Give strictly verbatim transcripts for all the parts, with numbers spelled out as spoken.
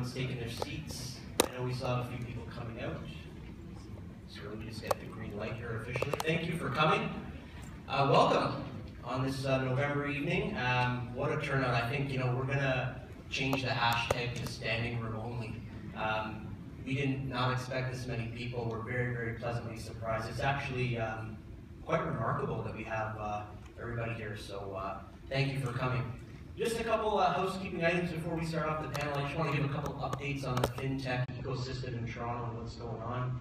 everyone's taking their seats. I know we saw a few people coming out. So we just get the green light here officially. Thank you for coming. Uh, welcome on this uh, November evening. Um, what a turnout. I think, you know, we're going to change the hashtag to standing room only. Um, we did not expect this many people. We're very, very pleasantly surprised. It's actually um, quite remarkable that we have uh, everybody here. So uh, thank you for coming. Just a couple uh, housekeeping items before we start off the panel. I just want to give a couple updates on the Fintech ecosystem in Toronto and what's going on.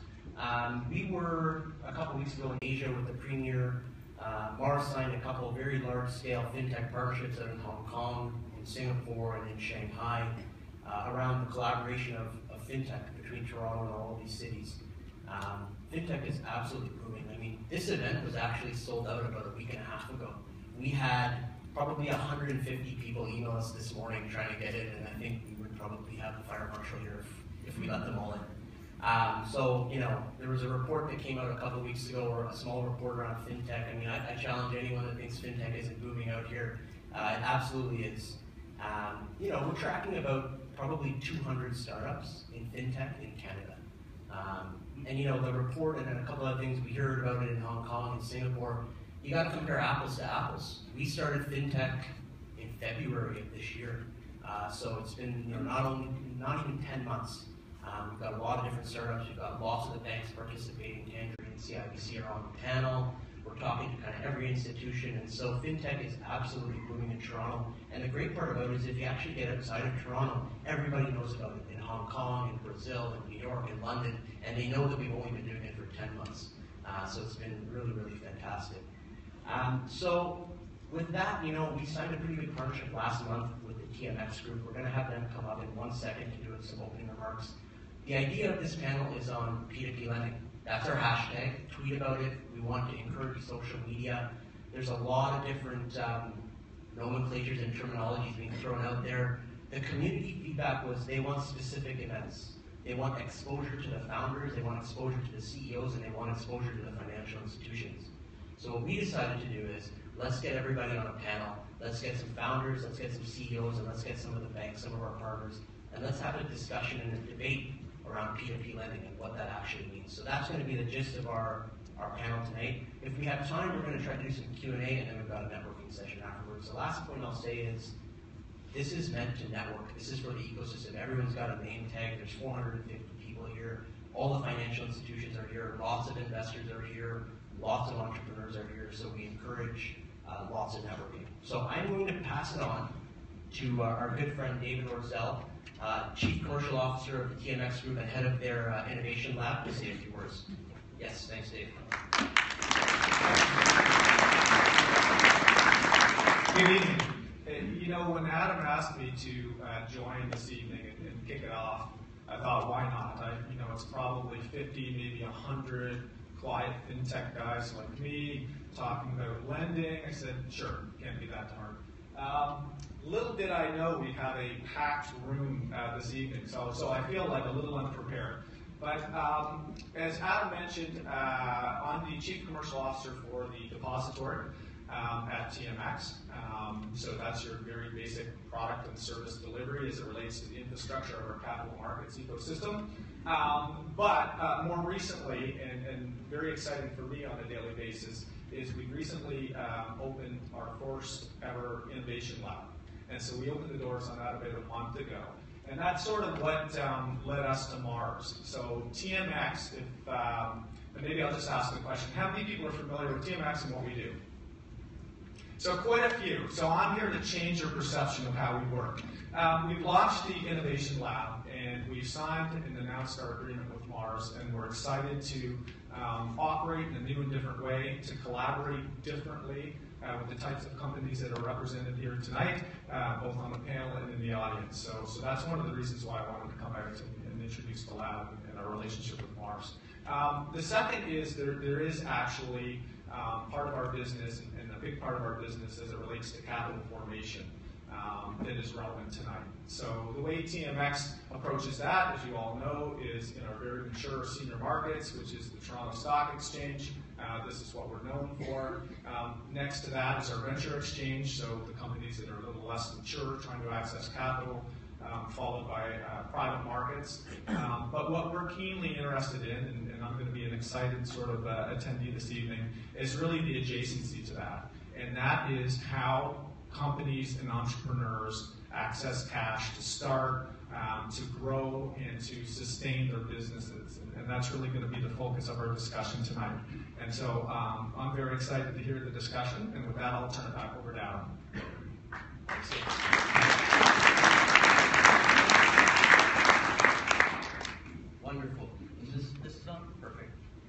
Um, we were a couple weeks ago in Asia with the Premier. Uh, MaRS signed a couple of very large-scale Fintech partnerships out in Hong Kong, in Singapore, and in Shanghai uh, around the collaboration of, of Fintech between Toronto and all of these cities. Um, Fintech is absolutely booming. I mean, this event was actually sold out about a week and a half ago. We had probably one hundred fifty people email us this morning trying to get in, and I think we would probably have the fire marshal here if, if we let them all in. Um, so, you know, there was a report that came out a couple of weeks ago, or a small report around Fintech. I mean, I, I challenge anyone that thinks Fintech isn't booming out here. Uh, it absolutely is. Um, you know, we're tracking about probably two hundred startups in Fintech in Canada. Um, and, you know, the report and then a couple of things, we heard about it in Hong Kong and Singapore. You got to compare apples to apples. We started Fintech in February of this year, uh, so it's been, you know, not only not even ten months. Um, we've got a lot of different startups. We've got lots of the banks participating. Tangerine, C I B C are on the panel. We're talking to kind of every institution, and so Fintech is absolutely booming in Toronto. And the great part about it is if you actually get outside of Toronto, everybody knows about it in Hong Kong, in Brazil, in New York, in London, and they know that we've only been doing it for ten months. Uh, so it's been really, really fantastic. Um, so with that, you know, we signed a pretty good partnership last month with the T M X group. We're going to have them come up in one second to do some opening remarks. The idea of this panel is on P two P lending. That's our hashtag. Tweet about it. We want to encourage social media. There's a lot of different um, nomenclatures and terminologies being thrown out there. The community feedback was they want specific events. They want exposure to the founders, they want exposure to the C E Os, and they want exposure to the financial institutions. So what we decided to do is, let's get everybody on a panel, let's get some founders, let's get some C E Os, and let's get some of the banks, some of our partners, and let's have a discussion and a debate around P two P lending and what that actually means. So that's going to be the gist of our, our panel tonight. If we have time, we're going to try to do some Q and A, and then we've got a networking session afterwards. The last point I'll say is, this is meant to network. This is for the ecosystem. Everyone's got a name tag. There's four hundred fifty people here. All the financial institutions are here. Lots of investors are here. Lots of entrepreneurs are here, so we encourage uh, lots of networking. So I'm going to pass it on to uh, our good friend David Orzel, uh, Chief Commercial Officer of the T M X Group and head of their uh, innovation lab, to say a few words. Yes, thanks, Dave. Good evening. You know, when Adam asked me to uh, join this evening and, and kick it off, I thought, why not? I, you know, it's probably fifty, maybe one hundred quiet fintech guys like me talking about lending. I said, sure, can't be that hard. Um, little did I know we had a packed room uh, this evening, so so I feel like a little unprepared. But um, as Adam mentioned, uh, I'm the Chief Commercial Officer for the depository um, at T M X. Um, so that's your very basic product and service delivery as it relates to the infrastructure of our capital markets ecosystem. Um, but uh, more recently, and, and very exciting for me on a daily basis, is we recently um, opened our first ever innovation lab. And so we opened the doors on that about a month ago. And that's sort of what um, led us to MaRS. So T M X, if, um, and maybe I'll just ask the question, how many people are familiar with T M X and what we do? So quite a few. So I'm here to change your perception of how we work. Um, we've launched the Innovation Lab, and we've signed and announced our agreement with MaRS, and we're excited to um, operate in a new and different way, to collaborate differently uh, with the types of companies that are represented here tonight, uh, both on the panel and in the audience. So, so that's one of the reasons why I wanted to come out and, and introduce the lab and our relationship with MaRS. Um, the second is there, there is actually um, part of our business, and, and a big part of our business as it relates to capital formation um, that is relevant tonight. So the way T M X approaches that, as you all know, is in our very mature senior markets, which is the Toronto Stock Exchange. Uh, this is what we're known for. Um, next to that is our venture exchange, so the companies that are a little less mature, trying to access capital. um, followed by uh, private markets. Um, but what we're keenly interested in, and, and I'm going to be an excited sort of uh, attendee this evening, is really the adjacency to that. And that is how companies and entrepreneurs access cash to start, um, to grow, and to sustain their businesses. And, and that's really going to be the focus of our discussion tonight. And so um, I'm very excited to hear the discussion. And with that, I'll turn it back over to Adam. Wonderful. Is this, this is on? Perfect.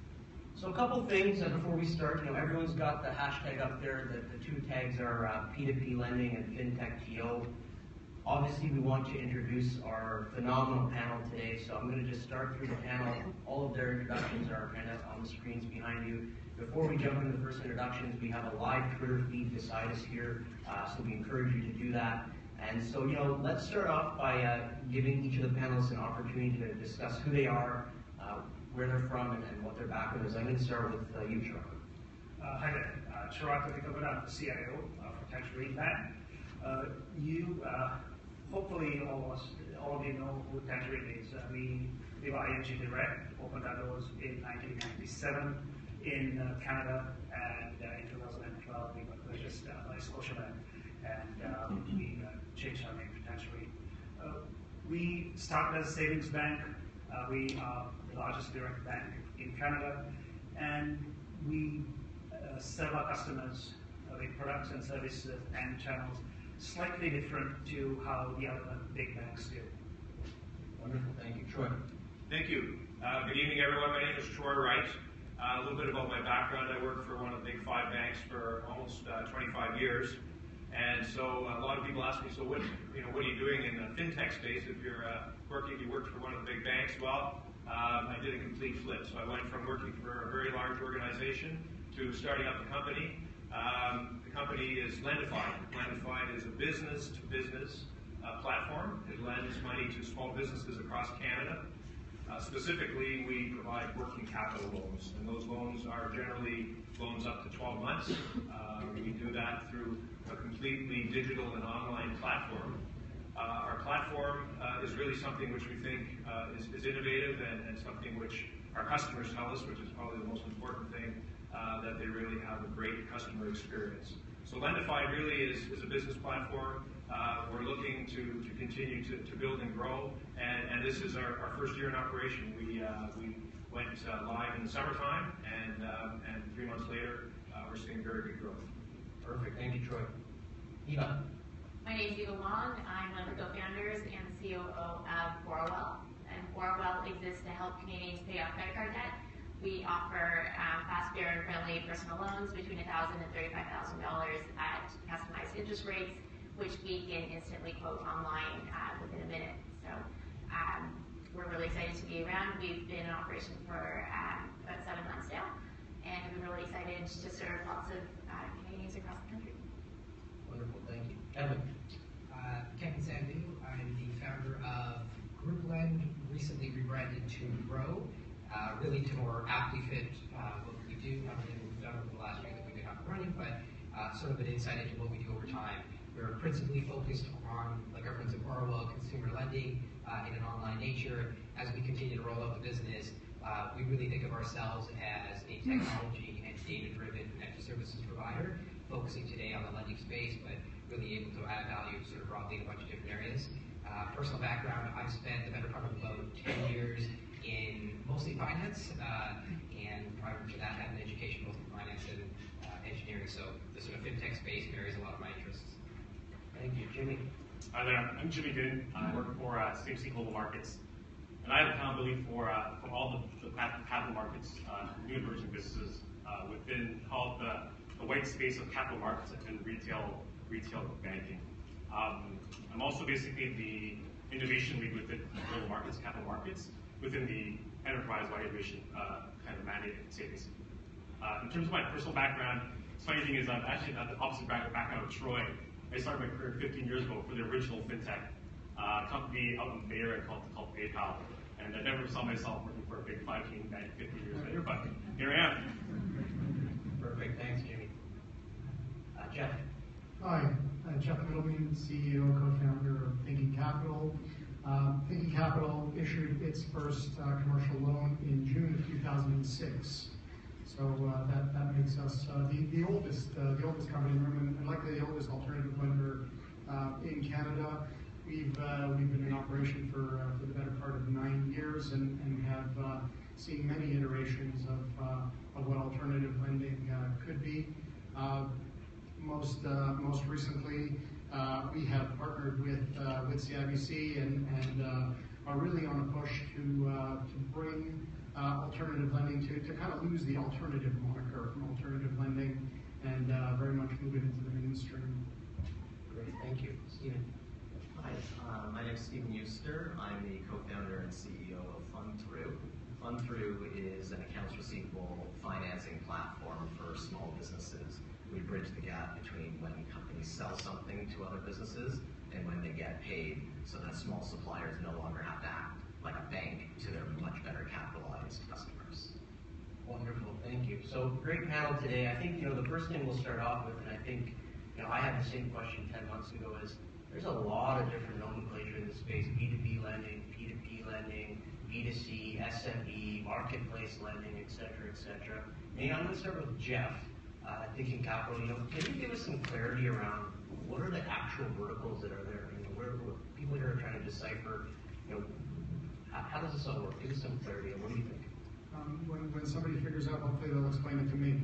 So a couple things uh, before we start. You know, everyone's got the hashtag up there. The, the two tags are uh, P two P lending and Fintech T O. Obviously, we want to introduce our phenomenal panel today, so I'm going to just start through the panel. All of their introductions are kind of on the screens behind you. Before we jump into the first introductions, we have a live Twitter feed beside us here, uh, so we encourage you to do that. And so, you know, let's start off by uh, giving each of the panelists an opportunity to discuss who they are, uh, where they're from, and, and what their background is. I'm going to start with uh, you, Troy. Uh, hi there, uh, Troy, I'm the C I O uh, for Tangerine Bank. Uh, you, uh, hopefully, all of us, all of you know who Tangerine is. Uh, we, we were I N G Direct, opened our doors in nineteen ninety-seven in uh, Canada, and uh, in two thousand twelve we were purchased uh, by Scotiabank, and uh, we uh, changed our name to Tangerine. Uh, we started as a savings bank. Uh, we are the largest direct bank in Canada, and we uh, serve our customers uh, with products and services and channels slightly different to how the other big banks do. Wonderful, thank you. Troy. Thank you. Uh, good evening, everyone. My name is Troy Wright. Uh, a little bit about my background. I worked for one of the big five banks for almost uh, twenty-five years. And so a lot of people ask me, so what, you know, what are you doing in the fintech space if you're uh, working, you worked for one of the big banks? Well, um, I did a complete flip. So I went from working for a very large organization to starting up a company. Um, the company is Lendify. Lendify is a business-to-business uh, platform. It lends money to small businesses across Canada. Uh, specifically, we provide working capital loans, and those loans are generally loans up to twelve months. Uh, we do that through a completely digital and online platform. Uh, our platform uh, is really something which we think uh, is, is innovative and, and something which our customers tell us, which is probably the most important thing, uh, that they really have a great customer experience. So Lendify really is, is a business platform. Uh, we're looking to, to continue to, to build and grow, and, and this is our, our first year in operation. We, uh, we went uh, live in the summertime, and, um, and three months later, uh, we're seeing very good growth. Perfect, thank you, Troy. Eva. My name is Eva Long. I'm one of the co-founders and C O O of Borrowell. And Borrowell exists to help Canadians pay off credit card debt. We offer um, fast, fair, and friendly personal loans between one thousand dollars and thirty-five thousand dollars at customized interest rates, which we can instantly quote online uh, within a minute. So um, we're really excited to be around. We've been in operation for um, about seven months now, and we're really excited to serve lots of uh, Canadians across the country. Wonderful, thank you. Kevin. Uh, Kevin Sandu. I'm the founder of GroupLend, recently rebranded to Grow, uh, really to more aptly fit uh, what we do. Not only what we've done over the last year that we've been up and running, but uh, sort of an insight into what we do over time. We're principally focused on, like our friends at Borrowell, consumer lending uh, in an online nature. As we continue to roll out the business, uh, we really think of ourselves as a technology and data-driven financial services provider, focusing today on the lending space, but really able to add value sort of broadly in a bunch of different areas. Uh, personal background, I've spent the better part of about ten years in mostly finance, uh, and prior to that had an education both in finance and uh, engineering, so the sort of fintech space marries a lot of my interests. Thank you. Jimmy. Hi there, I'm Jimmy Goon. I work for uh, C M C Global Markets, and I have accountability for uh, for all the, the capital markets, uh, new emerging businesses uh, within called the, the white space of capital markets and retail retail banking. Um, I'm also basically the innovation lead within Global Markets, capital markets, within the enterprise-wide innovation uh, kind of mandate and savings. Uh, in terms of my personal background, the funny thing is I'm actually at the opposite background of Troy. I started my career fifteen years ago for the original fintech uh, company out in Bay Area called, called PayPal. And I never saw myself working for a big five K bank fifty years later, but here I am. Perfect, thanks, Jimmy. Uh, Jeff. Hi, uh, Jeff Middleman, C E O, co-founder of Thinking Capital. Uh, Thinking Capital issued its first uh, commercial loan in June of two thousand six. So uh, that, that makes us uh, the, the oldest uh, the oldest company in the room, and likely the oldest alternative lender uh, in Canada. We've uh, we've been in operation for uh, for the better part of nine years, and, and have uh, seen many iterations of uh, of what alternative lending uh, could be. Uh, most uh, most recently, uh, we have partnered with uh, with C I B C and and uh, are really on a push to uh, to bring uh, alternative lending to to kind of lose the alternative moniker from alternative lending and uh, very much move it into the mainstream. Great, thank you. Stephen. Hi, uh, my name is Stephen Euster. I'm the co-founder and C E O of FundThrough. FundThrough is an accounts receivable financing platform for small businesses. We bridge the gap between when companies sell something to other businesses and when they get paid, so that small suppliers no longer have to act like a bank to their much better capitalized customers. Wonderful, thank you. So great panel today. I think, you know, the first thing we'll start off with, and I think, you know, I had the same question ten months ago, is there's a lot of different nomenclature in this space: B two B lending, P two P lending, B two C, S M E, marketplace lending, et cetera, et cetera. And I'm going to start with Jeff, uh, Thinking Capital. You know, can you give us some clarity around what are the actual verticals that are there? You know, where, where people here are trying to decipher, you know, how, how does this all work? Give us some clarity, and what do you think? Um, when, when somebody figures out, hopefully they'll explain it to me.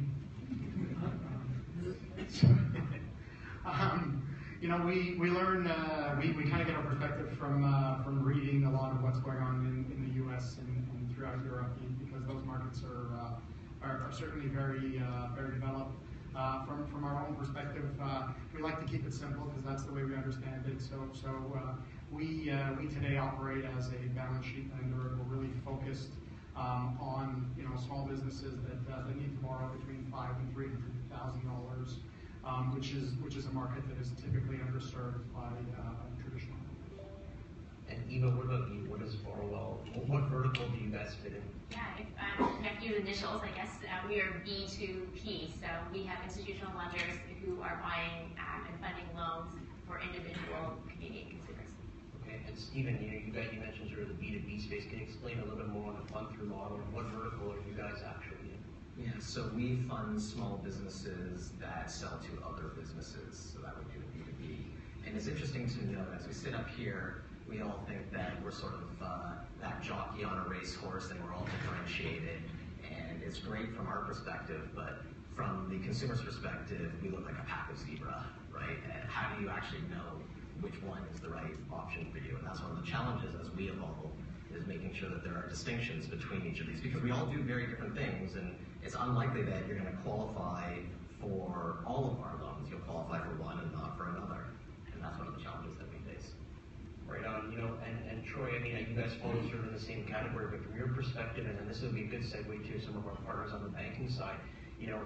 um, you know, we, we learn, uh, we, we kind of get our perspective from uh, from reading a lot of what's going on in, in the U S and, and throughout Europe, because those markets are uh, are, are certainly very uh, very developed. Uh, from from our own perspective, uh, we like to keep it simple because that's the way we understand it. So so uh, we uh, we today operate as a balance sheet lender. We're really focused Um, on you know small businesses that, uh, that need to borrow between five and three hundred thousand dollars, um, which is which is a market that is typically underserved by uh, traditional lenders. And Eva, what about you? What is Borrowell? What vertical do you guys fit in? Yeah, if um, I have to use initials, I guess uh, we are B two P. So we have institutional lenders who are buying um, and funding loans for individual Canadian consumers. Okay, and Stephen, you know, you guys, you mentioned sort of the B two B space. Can you explain a little bit more on the fund-through model? What vertical are you guys actually in? Yeah, so we fund small businesses that sell to other businesses, so that would be the B two B. And it's interesting to note, as we sit up here, we all think that we're sort of uh, that jockey on a racehorse and we're all differentiated. And it's great from our perspective, but from the consumer's perspective, we look like a pack of zebra, right? And how do you actually know which one is the right option for you? And that's one of the challenges as we evolve, is making sure that there are distinctions between each of these, because we all do very different things, and it's unlikely that you're going to qualify for all of our loans. You'll qualify for one and not for another, and that's one of the challenges that we face. Right on, you know, and, and Troy, I mean, you guys fall sort of in the same category, but from your perspective, and then this would be a good segue to some of our partners on the banking side, you know,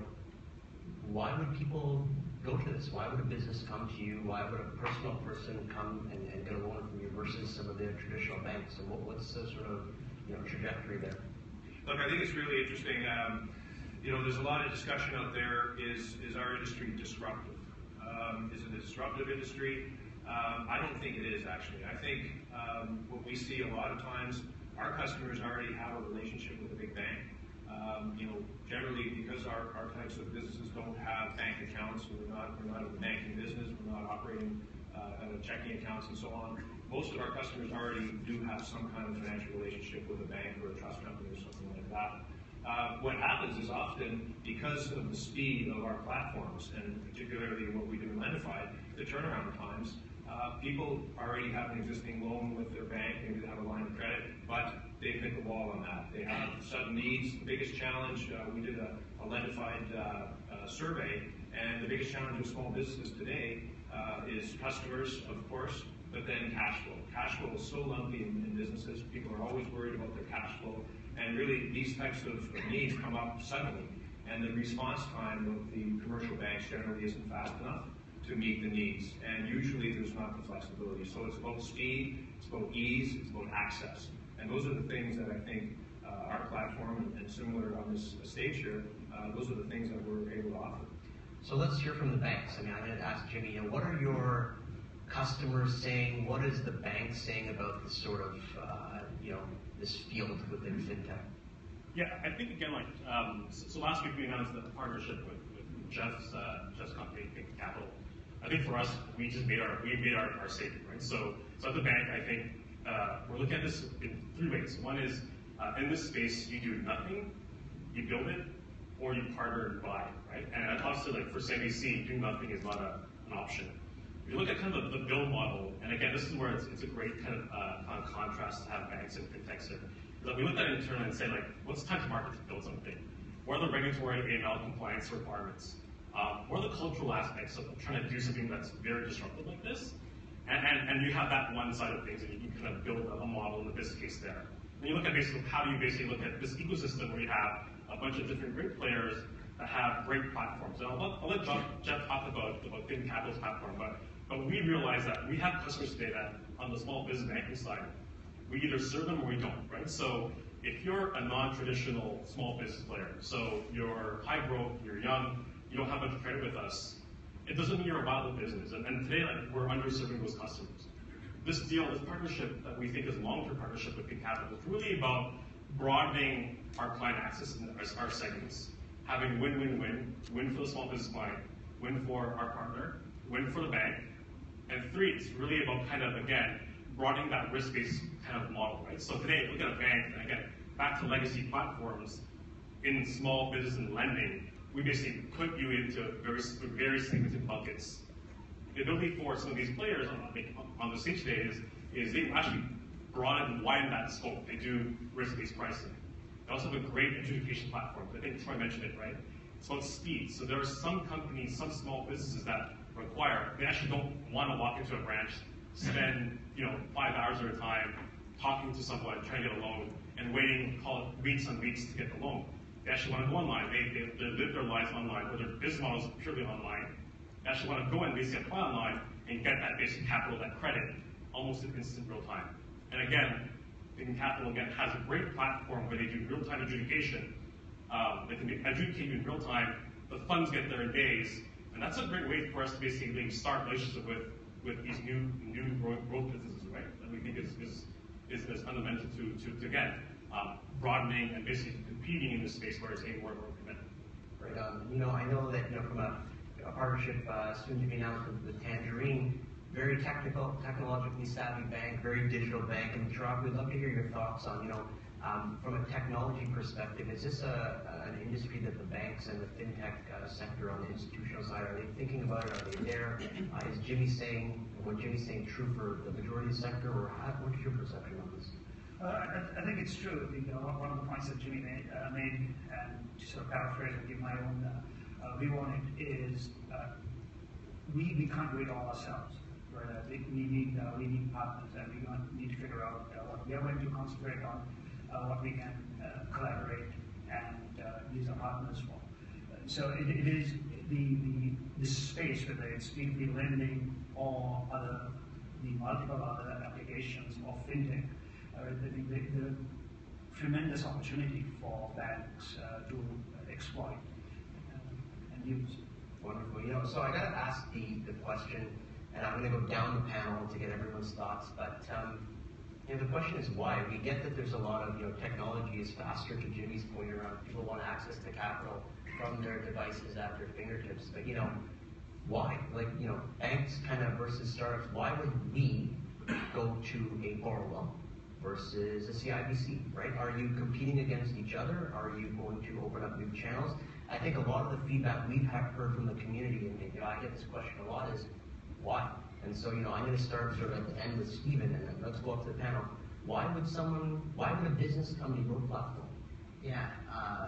why would people go to this? Why would a business come to you? Why would a personal person come and, and get a loan from you versus some of the traditional banks? And what, what's the sort of, you know, trajectory there? Look, I think it's really interesting. Um, you know, there's a lot of discussion out there. Is is our industry disruptive? Um, is it a disruptive industry? Um, I don't think it is, actually. I think um, what we see a lot of times, our customers already have a relationship with a big bank. Um, you know, generally because our, our types of businesses don't have bank accounts, so we're not we're not in the banking business, we're not operating uh, checking accounts and so on. Most of our customers already do have some kind of financial relationship with a bank or a trust company or something like that. Uh, what happens is often, because of the speed of our platforms, and particularly what we do in Lendify, the turnaround times, uh, people already have an existing loan with their bank, maybe they have a line of credit, but they've hit the wall on that. They have sudden needs. The biggest challenge, uh, we did a, a Lendify uh, uh, survey, and the biggest challenge with small businesses today uh, is customers, of course, but then cash flow. Cash flow is so lumpy in, in businesses. People are always worried about their cash flow. And really, these types of needs come up suddenly. And the response time of the commercial banks generally isn't fast enough to meet the needs. And usually, there's not the flexibility. So it's about speed, it's about ease, it's about access. And those are the things that I think uh, our platform, and, and similar on this stage here, uh, those are the things that we're able to offer. So let's hear from the banks. I mean, I'm going to ask Jimmy, you know, what are your customers saying? What is the bank saying about this sort of, uh, you know, this field within fintech? Yeah, I think again, like, um, so, so last week we announced the partnership with, with Jeff's, uh, Jeff's company, Fintech Capital. I think for us, we just made our, we made our, our statement, right? So, so at the bank, I think, uh, we're looking at this in three ways. One is, uh, in this space, you do nothing, you build it, or you partner and buy, right? And obviously, like for C I B C, do nothing is not a, an option. If you look at kind of the, the build model, and again, this is where it's, it's a great kind of, uh, kind of contrast to have banks and fintechs here. Like we looked at it internally and said, like, what's the time to market to build something? What are the regulatory A M L compliance requirements? Um, what are the cultural aspects of trying to do something that's very disruptive like this? And, and, and you have that one side of things, and you can kind of build a model in the business case there. And you look at basically how do you basically look at this ecosystem where you have a bunch of different great players that have great platforms. And I'll let, I'll let Jeff, Jeff talk about, about Fintech Capital's platform, but, but we realize that we have customers today that on the small business banking side, we either serve them or we don't, right? So if you're a non-traditional small business player, so you're high growth, you're young, you don't have much credit with us, it doesn't mean you're a viable business. And, and today, like, we're underserving those customers. This deal, this partnership that we think is a long-term partnership with Fintech Capital is really about broadening our client access in our, our segments, having win-win-win, win for the small business client, win for our partner, win for the bank, and three, it's really about kind of, again, broadening that risk-based kind of model, right? So today, look at a bank, and again, back to legacy platforms, in small business and lending, we basically put you into very, very segmented buckets. The ability for some of these players on, on the stage today is, is they actually broaden and widen that scope. They do risk-based pricing. They also have a great education platform. I think Troy mentioned it, right? It's about speed. So there are some companies, some small businesses that require, they actually don't want to walk into a branch, spend, you know, five hours at a time talking to someone, trying to get a loan, and waiting, call it weeks and weeks to get the loan. They actually want to go online. They, they, they live their lives online, where their business model is purely online. They actually want to go and basically apply online and get that basic capital, that credit, almost in instant real time. And again, Fintech Capital, again, has a great platform where they do real-time adjudication. Um, they can adjudicate you in real time. The funds get there in days. And that's a great way for us to basically start relationship with, with these new new growth, growth businesses, right? That we think is, is, is, is fundamental to, to, to again, um, broadening and basically competing in this space where it's a more and more commitment. Right. Um, you know, I know that, you know, from a, a partnership uh, soon to be announced with, with Tangerine, very technical, technologically savvy bank, very digital bank. And Chirag, we'd love to hear your thoughts on, you know, um, from a technology perspective, is this a, an industry that the banks and the fintech uh, sector on the institutional side, are they thinking about it? Are they there? Uh, is Jimmy saying, what Jimmy's saying true for the majority of the sector, or how, what's your perception on this? Uh, I, I think it's true. You know, one of the points that Jimmy made, uh, made and to sort of paraphrase and give my own uh, uh, view on it, is uh, we, we can't do it all ourselves. Right? I think we need uh, we need partners, and we need to figure out uh, what we are going to concentrate on, uh, what we can uh, collaborate and uh, use our partners for. So it, it is the, the the space, whether it's P two P lending or other the multiple other applications of fintech. Uh, I think the, the tremendous opportunity for banks uh, to exploit uh, and use. Wonderful. You know, so I got to ask the, the question, and I'm going to go down the panel to get everyone's thoughts, but um, you know, the question is why? We get that there's a lot of, you know, technology is faster, to Jimmy's point around people want access to capital from their devices at their fingertips, but you know, why? Like, you know, banks kind of versus startups, why would we go to a Borrowell versus a C I B C, right? Are you competing against each other? Are you going to open up new channels? I think a lot of the feedback we've heard from the community, and you know, I get this question a lot, is why? And so, you know, I'm going to start sort of at the end with Stephen, and then let's go up to the panel. Why would someone, why would a business come to your platform? Yeah, uh,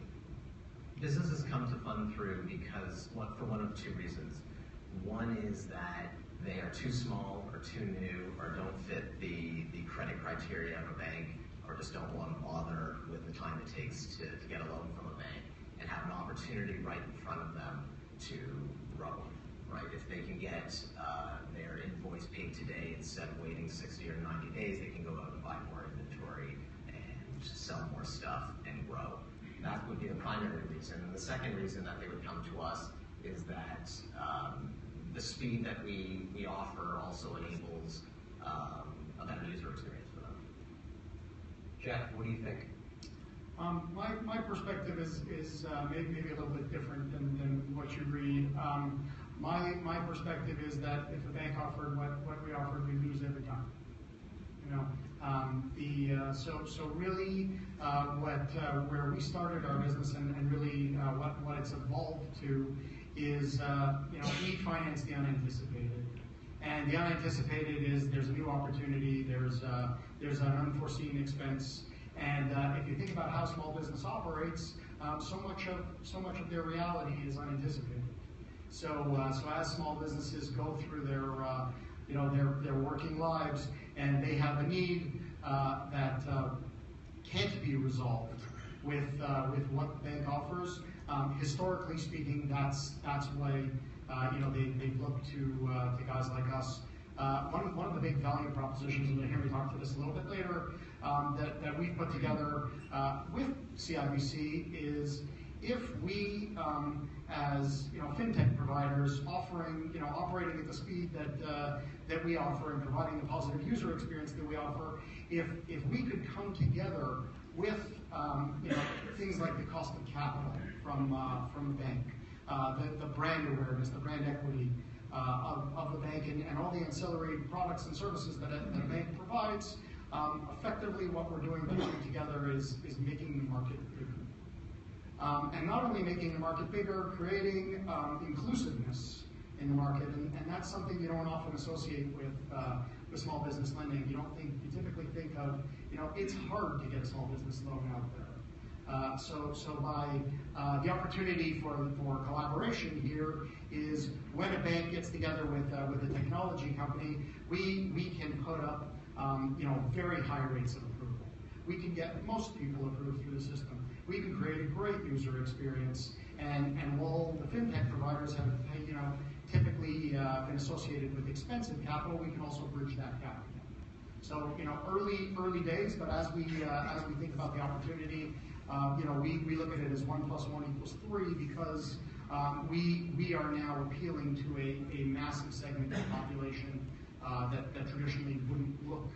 businesses come to Fund through because, what, for one of two reasons. One is that they are too small or too new or don't fit the, the credit criteria of a bank, or just don't want to bother with the time it takes to, to get a loan from a bank and have an opportunity right in front of them to grow, right? If they can get uh, their invoice paid today instead of waiting sixty or ninety days, they can go out and buy more inventory and sell more stuff and grow. That would be the primary reason. And the second reason that they would come to us is that um, the speed that we, we offer also enables um, a better user experience for them. Jeff, what do you think? Um, my, my perspective is, is uh, maybe, maybe a little bit different than, than what you read. Um, my, my perspective is that if a bank offered what, what we offered, we'd lose every time. You know, um, the, uh, so, so really uh, what, uh, where we started our business and, and really uh, what, what it's evolved to is, uh, you know, we finance the unanticipated. And the unanticipated is there's a new opportunity, there's, uh, there's an unforeseen expense. And uh, if you think about how small business operates, um, so much of so much of their reality is unanticipated. So uh, so as small businesses go through their uh, you know their their working lives and they have a need uh, that uh, can't be resolved with uh, with what the bank offers. Um, historically speaking, that's that's why uh, you know they they look to uh, to guys like us. Uh, one, one of the big value propositions, and you'll hear me talk to this a little bit later, um, that, that we've put together uh, with C I B C is if we, um, as you know, fintech providers, offering, you know, operating at the speed that uh, that we offer and providing the positive user experience that we offer, if if we could come together with um, you know things like the cost of capital from uh, from the bank, uh, the, the brand awareness, the brand equity. Uh, of, of the bank and, and all the ancillary products and services that a, that a bank provides, um, effectively what we're doing by coming together is, is making the market bigger. Um, and not only making the market bigger, creating um, inclusiveness in the market, and, and that's something you don't often associate with, uh, with small business lending. You don't think, you typically think of, you know, it's hard to get a small business loan out there. Uh, so, so by uh, the opportunity for, for collaboration here is when a bank gets together with uh, with a technology company, we we can put up um, you know very high rates of approval. We can get most people approved through the system. We can create a great user experience, and and while the fintech providers have you know typically uh, been associated with expensive capital, we can also bridge that gap. So you know early early days, but as we uh, as we think about the opportunity. Uh, you know, we, we look at it as one plus one equals three because um, we we are now appealing to a, a massive segment of the population uh, that, that traditionally wouldn't look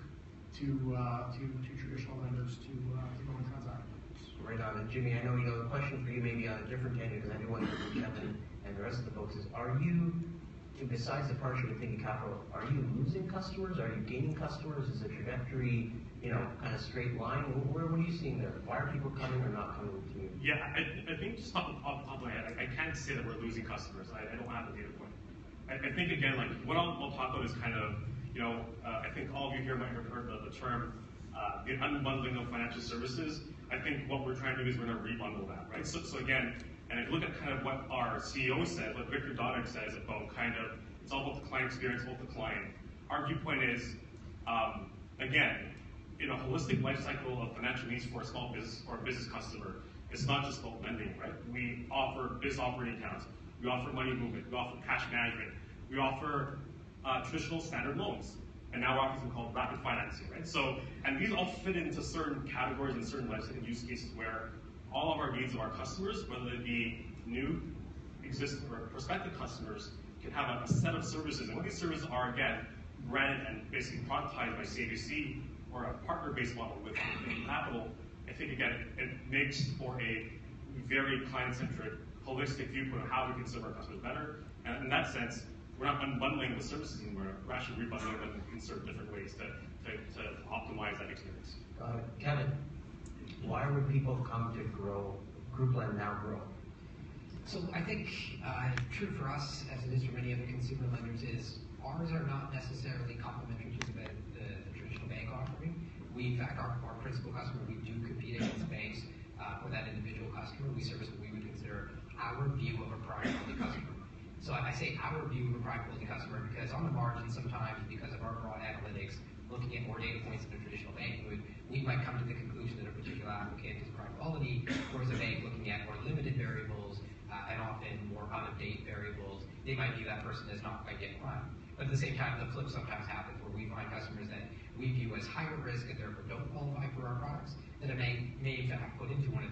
to uh, to, to traditional lenders to uh, to go and transact. Right on. And Jimmy, I know you know the question for you may be on a different tangent because I do want to hear Kevin and the rest of the folks is: are you, besides the partnership with Thinking Capital, are you losing customers? Are you gaining customers? Is the trajectory, you know, kind of straight line? Where, what are you seeing there? Why are people coming or not coming to you? Yeah, I, I think just off the top of my head, I, I can't say that we're losing customers. I, I don't have a data point. I, I think, again, like, what I'll, I'll talk about is kind of, you know, uh, I think all of you here might have heard the, the term, uh, the unbundling of financial services. I think what we're trying to do is we're going to rebundle that, right? So, so again, and if you look at kind of what our C E O said, what Victor Donner says about kind of, it's all about the client experience, about the client. Our viewpoint is, um, again, in a holistic life cycle of financial needs for a small business or a business customer, it's not just about lending, right? We offer business operating accounts, we offer money movement, we offer cash management, we offer uh, traditional standard loans, and now we're offering something called rapid financing, right? So, and these all fit into certain categories and certain life cycle use cases where all of our needs of our customers, whether it be new, existing, or prospective customers, can have a, a set of services. And what these services are, again, branded and basically productized by C A B C or a partner-based model with Thinking Capital. I think, again, it makes for a very client-centric, holistic viewpoint of how we can serve our customers better. And in that sense, we're not unbundling the services anymore. We're actually rebundling them in certain different ways to, to, to optimize that experience. Got it. Kevin, why would people come to grow, Groupland now grow? So I think uh, true for us, as it is for many other consumer lenders, is ours are not necessarily complementary to the, the, the traditional bank offering. We, in fact, our, our principal customer, we do compete against banks uh, for that individual customer. We service what we would consider our view of a prime quality customer. So I say our view of a prime quality customer because on the margin sometimes, because of our broad analytics, looking at more data points than a traditional bank would, we might come to the conclusion that a particular applicant is prime quality, whereas a bank looking at more limited variables uh, and often more out-of-date variables, they might view that person as not quite yet prime. But at the same time, the flip sometimes happens where we find customers that we view as higher risk and therefore don't qualify for our products that a bank may in fact put into one of their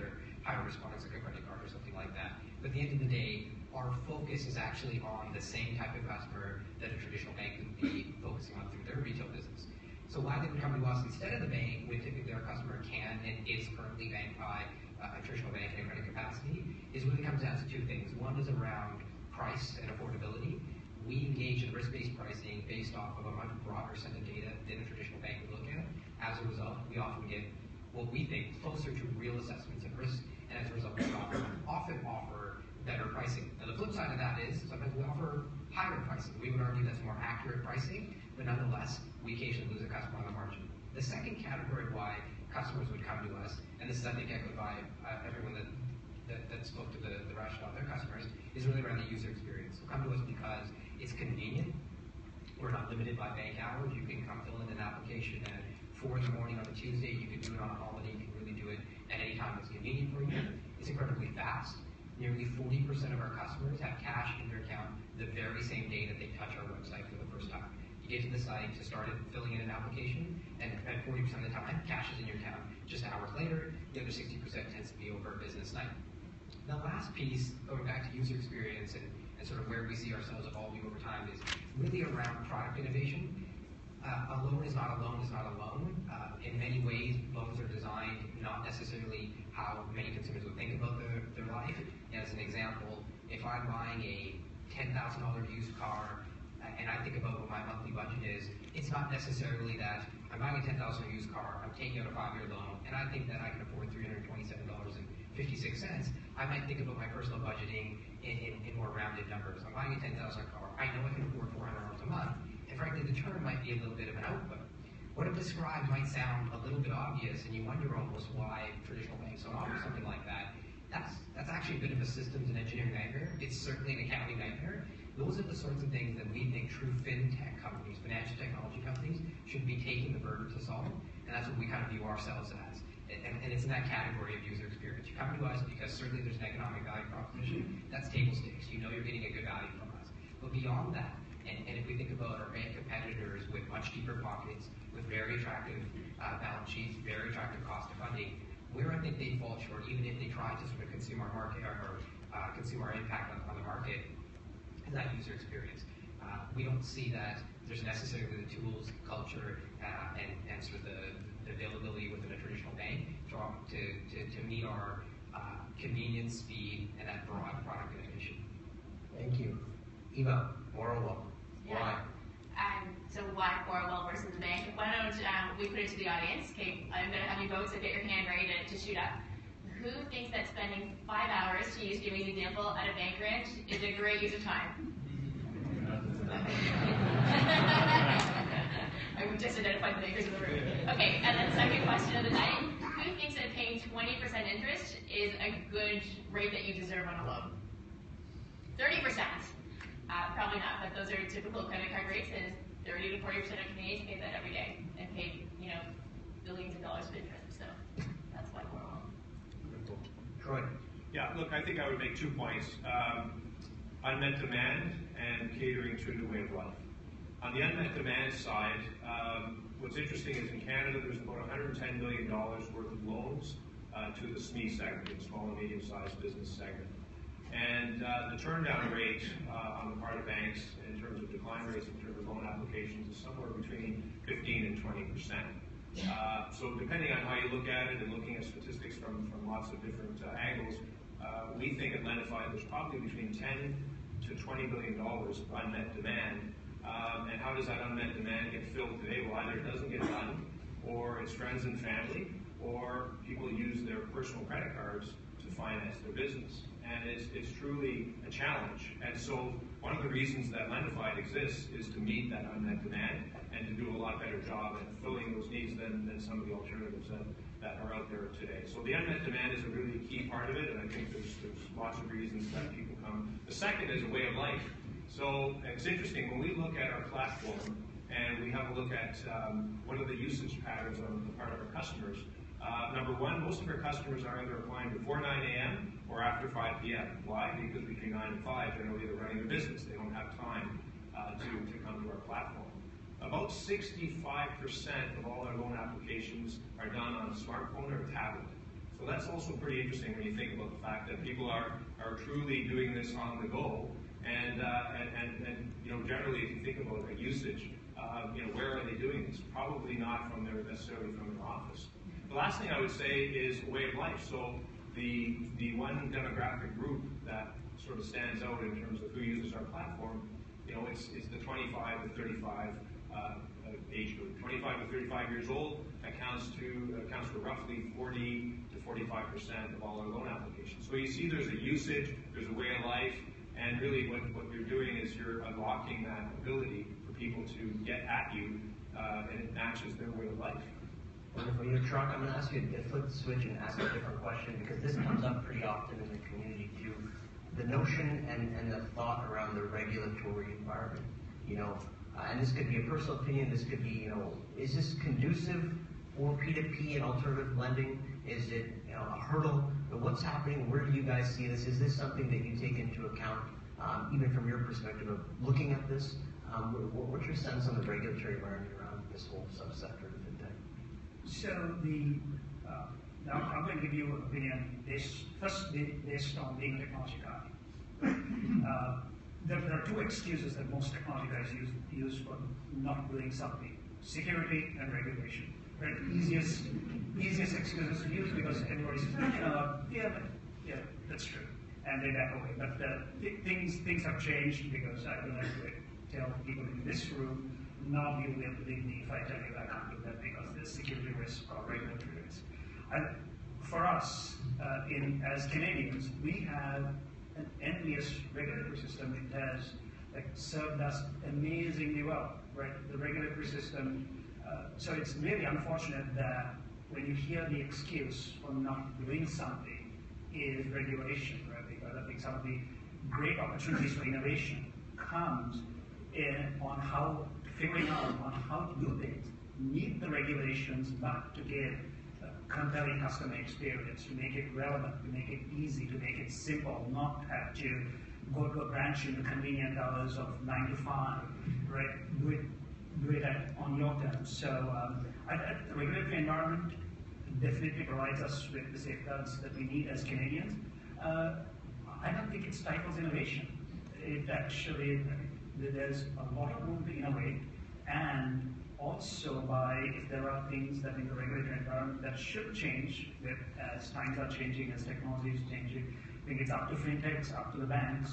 higher risk products like a credit card or something like that. But at the end of the day, our focus is actually on the same type of customer that a traditional bank would be focusing on through their retail business. So why they would come to us instead of the bank, when typically our customer can and is currently banked by uh, a traditional bank in a credit capacity, is really comes down to two things. One is around price and affordability. We engage in risk-based pricing based off of a much broader set of data than a traditional bank would look at. As a result, we often get what we think closer to real assessments of risk, and as a result, we often, often offer better pricing. Now, the flip side of that is sometimes we offer higher pricing. We would argue that's more accurate pricing, but nonetheless, we occasionally lose a customer on the margin. The second category of why customers would come to us, and this is I think echoed by uh, everyone that, that, that spoke to the, the rationale of their customers, is really around the user experience. So come to us because it's convenient. We're not limited by bank hours. You can come fill in an application at four in the morning on a Tuesday. You can do it on a holiday. You can really do it at any time that's convenient for you. It's incredibly fast. Nearly forty percent of our customers have cash in their account the very same day that they touch our website for the first time. You get to the site to start filling in an application, and at forty percent of the time, cash is in your account just hours later. The other sixty percent tends to be over a business night. The last piece, going back to user experience and, and sort of where we see ourselves evolving over time, is really around product innovation. Uh, a loan is not a loan is not a loan. Uh, in many ways, loans are designed not necessarily how many consumers would think about their, their life. As an example, if I'm buying a ten thousand dollar used car, uh, and I think about what my monthly budget is, it's not necessarily that I'm buying a ten thousand dollar used car, I'm taking out a five-year loan, and I think that I can afford three hundred twenty-seven dollars and fifty-six cents. I might think about my personal budgeting in, in, in more rounded numbers. I'm buying a ten thousand dollar car, I know I can afford four hundred dollars a month, and frankly, the term might be a little bit of an output. What I've described might sound a little bit obvious, and you wonder almost why traditional banks don't offer something like that. That's, that's actually a bit of a systems and engineering nightmare. It's certainly an accounting nightmare. Those are the sorts of things that we think true fintech companies, financial technology companies, should be taking the burden to solve, and that's what we kind of view ourselves as. And, and it's in that category of user experience. You come to us because certainly there's an economic value proposition. That's table stakes. You know you're getting a good value from us. But beyond that, and, and if we think about our bank competitors with much deeper pockets, with very attractive uh, balance sheets, very attractive cost of funding, where I think they fall short, even if they try to sort of consume our market or uh, consume our impact on, on the market, is that user experience. Uh, we don't see that there's necessarily the tools, culture, uh, and, and sort of the, the availability within a traditional bank to, to, to meet our uh, convenience, speed, and that broad product innovation. Thank you. Eva, Orwell, why? Um, so why Orwell versus the bank? Why don't um, we put it to the audience? Okay, I'm going to have you vote, so get your hand ready to, to shoot up. Who thinks that spending five hours, to use Jimmy's example, at a bank branch is a great use of time? I would just identify the bankers in the room. Okay, and then second question of the night. Who thinks that paying twenty percent interest is a good rate that you deserve on a loan? thirty percent. Uh, probably not, but those are typical credit card rates, and thirty to forty percent of Canadians pay that every day and pay, you know, billions of dollars of interest. So that's why we're all. Troy. Yeah, look, I think I would make two points. Um, unmet demand and catering to a new way of life. On the unmet demand side, um, what's interesting is in Canada there's about one hundred ten billion dollars worth of loans uh, to the S M E segment, the small and medium-sized business segment. And uh, the turndown rate uh, on the part of banks in terms of decline rates in terms of loan applications is somewhere between fifteen and twenty percent. Uh, so depending on how you look at it and looking at statistics from, from lots of different uh, angles, uh, we think at Lendify there's probably between ten to twenty billion dollars of unmet demand. Um, and how does that unmet demand get filled today? Well, either it doesn't get done, or it's friends and family, or people use their personal credit cards to finance their business. And it's, it's truly a challenge. And so one of the reasons that Lendify exists is to meet that unmet demand and to do a lot better job at filling those needs than, than some of the alternatives that, that are out there today. So the unmet demand is a really key part of it, and I think there's, there's lots of reasons that people come. The second is a way of life. So it's interesting, when we look at our platform and we have a look at um, what are the usage patterns on the part of our customers, uh, number one, most of our customers are either applying before nine A M or after five P M Why? Because between nine and five, generally they're running a business. They don't have time uh, to, to come to our platform. About sixty-five percent of all our loan applications are done on a smartphone or a tablet. So that's also pretty interesting when you think about the fact that people are, are truly doing this on the go. And, uh, and, and, and, you know, generally, if you think about the usage, uh, you know, where are they doing this? Probably not from their, necessarily from their office. The last thing I would say is way of life. So the, the one demographic group that sort of stands out in terms of who uses our platform, you know, it's, it's the twenty-five to thirty-five uh, age group. twenty-five to thirty-five years old accounts to accounts for roughly forty to forty-five percent of all our loan applications. So you see there's a usage, there's a way of life, and really what, what you're doing is you're unlocking that ability for people to get at you, uh, and it matches their way of life. Wonderful. You know, Chuck, I'm going to ask you to flip the switch and ask a different question, because this comes up pretty often in the community too. The notion and, and the thought around the regulatory environment, you know, uh, and this could be a personal opinion, this could be, you know, is this conducive for P two P and alternative lending? Is it, you know, a hurdle? But what's happening? Where do you guys see this? Is this something that you take into account, um, even from your perspective of looking at this? Um, what, what's your sense on the regulatory environment around this whole subsector of fintech? So the uh, now I'm going to give you an opinion based, first based on being a technology guy. Uh, there, there are two excuses that most technology guys use, use for not doing something: security and regulation. Right? Easiest, easiest excuses to use because everybody says, you know, yeah, but, yeah, that's true, and they back away. But uh, th things things have changed because I would like to tell people in this room, now you will believe me if I tell you I can't do that because there's security risk or regulatory risk. And for us, uh, in as Canadians, we have an envious regulatory system. It has like, served us amazingly well, right? The regulatory system. Uh, so it's really unfortunate that when you hear the excuse for not doing something is regulation, right? Because I think some of the great opportunities for innovation comes in on how figuring out on how to do things, meet the regulations, but to get a compelling customer experience, to make it relevant, to make it easy, to make it simple, not have to go to a branch in the convenient hours of nine to five, right? Do it, do it at, on your terms. So um, I, I, the regulatory environment definitely provides us with the safeguards that we need as Canadians. Uh, I don't think it stifles innovation. It actually, there's a lot of room to innovate, and also by if there are things that in the regulatory environment that should change with, as times are changing, as technology is changing. I think it's up to fintechs, up to the banks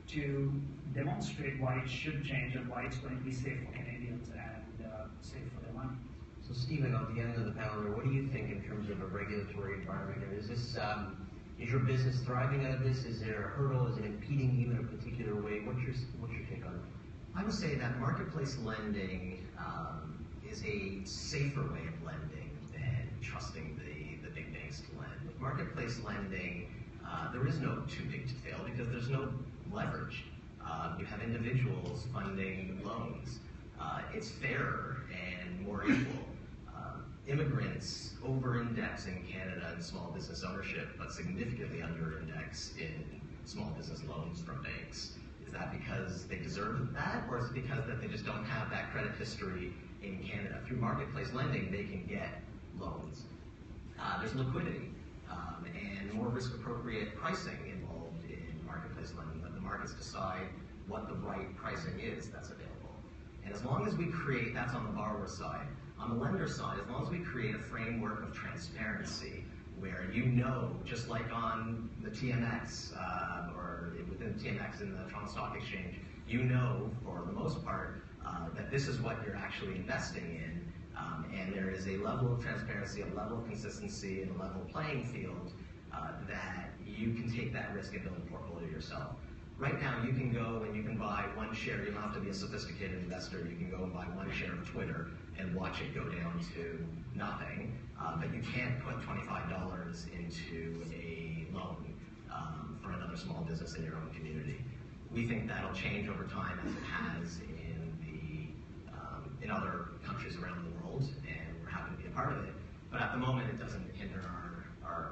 to demonstrate why it should change and why it's going to be safe for Canadians and uh, safe for their money. So Stephen, at the end of the panel, what do you think in terms of a regulatory environment? Is this um, is your business thriving out of this? Is there a hurdle? Is it impeding you in a particular way? What's your what's your take on it? I would say that marketplace lending um, is a safer way of lending than trusting the, the big banks to lend. With marketplace lending, uh, there is no too big to fail because there's no leverage. Uh, you have individuals funding loans. Uh, it's fairer and more equal. Uh, immigrants over-index in Canada in small business ownership, but significantly under-index in small business loans from banks. Is that because they deserve that, or is it because that they just don't have that credit history in Canada? Through marketplace lending, they can get loans. Uh, there's liquidity um, and more risk-appropriate pricing involved in marketplace lending. Let the markets decide what the right pricing is that's available. And as long as we create, that's on the borrower side. On the lender side, as long as we create a framework of transparency where you know, just like on the T M X, uh, or within T M X in the Toronto Stock Exchange, you know, for the most part, uh, that this is what you're actually investing in, um, and there is a level of transparency, a level of consistency, and a level playing field uh, that you can take that risk and build a portfolio yourself. Right now, you can go and you can buy one share. You don't have to be a sophisticated investor. You can go and buy one share of Twitter and watch it go down to nothing. Uh, but you can't put twenty-five dollars into a loan um, for another small business in your own community. We think that'll change over time as it has in the um, in other countries around the world, and we're happy to be a part of it. But at the moment, it doesn't hinder our our,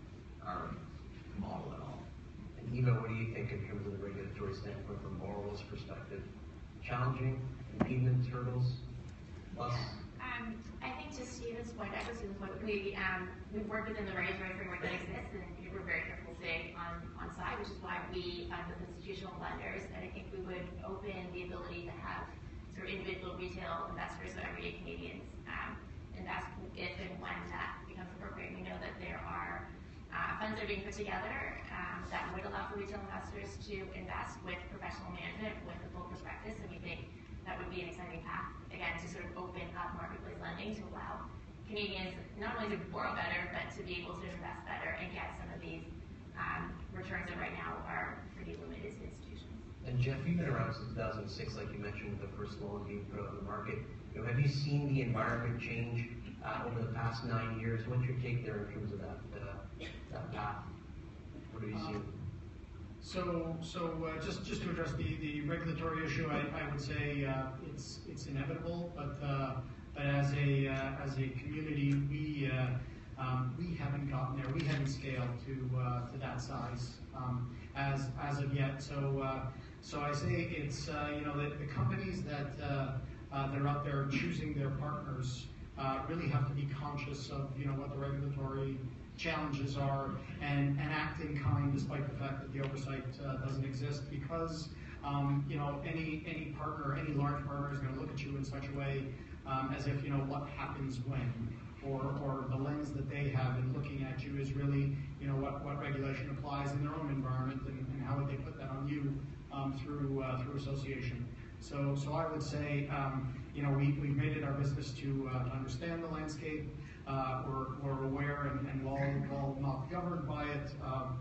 our model at all. And Eva, what do you think in terms of the regulatory standpoint from borrower's perspective? Challenging, impediments, hurdles, plus? Yeah. Um, I think to Stephen's point, I was Stephen's point, we, um, we've worked within the regulatory framework that exists, and we're very careful to stay on, on side, which is why we, um, with institutional lenders, and I think we would open the ability to have sort of individual retail investors, so everyday Canadians, um, invest if and when that becomes appropriate. We know that there are uh, funds that are being put together um, that would allow for retail investors to invest with professional management, with a full prospectus, and we think that would be an exciting path, again, to sort of open up marketplace lending to allow Canadians not only to borrow better, but to be able to invest better and get some of these um, returns that right now are pretty limited to institutions. And Jeff, you've been around since two thousand six, like you mentioned, with the first loan being put on the market. You know, have you seen the environment change uh, over the past nine years? What's your take there in terms of that uh, that path? What have you seen? Um, So, so uh, just just to address the, the regulatory issue, I, I would say uh, it's it's inevitable, but uh, but as a uh, as a community, we uh, um, we haven't gotten there. We haven't scaled to uh, to that size um, as as of yet. So uh, so I say it's uh, you know the, the companies that uh, uh, that are out there choosing their partners uh, really have to be conscious of you know what the regulatory challenges are and, and act in kind despite the fact that the oversight uh, doesn't exist, because um, you know any any partner, any large partner is going to look at you in such a way um, as if you know what happens when, or or the lens that they have in looking at you is really you know what, what regulation applies in their own environment, and, and how would they put that on you um, through uh, through association. So so I would say um, you know we we've made it our business to uh, understand the landscape. Uh, we're, we're aware, and, and while, while not governed by it um,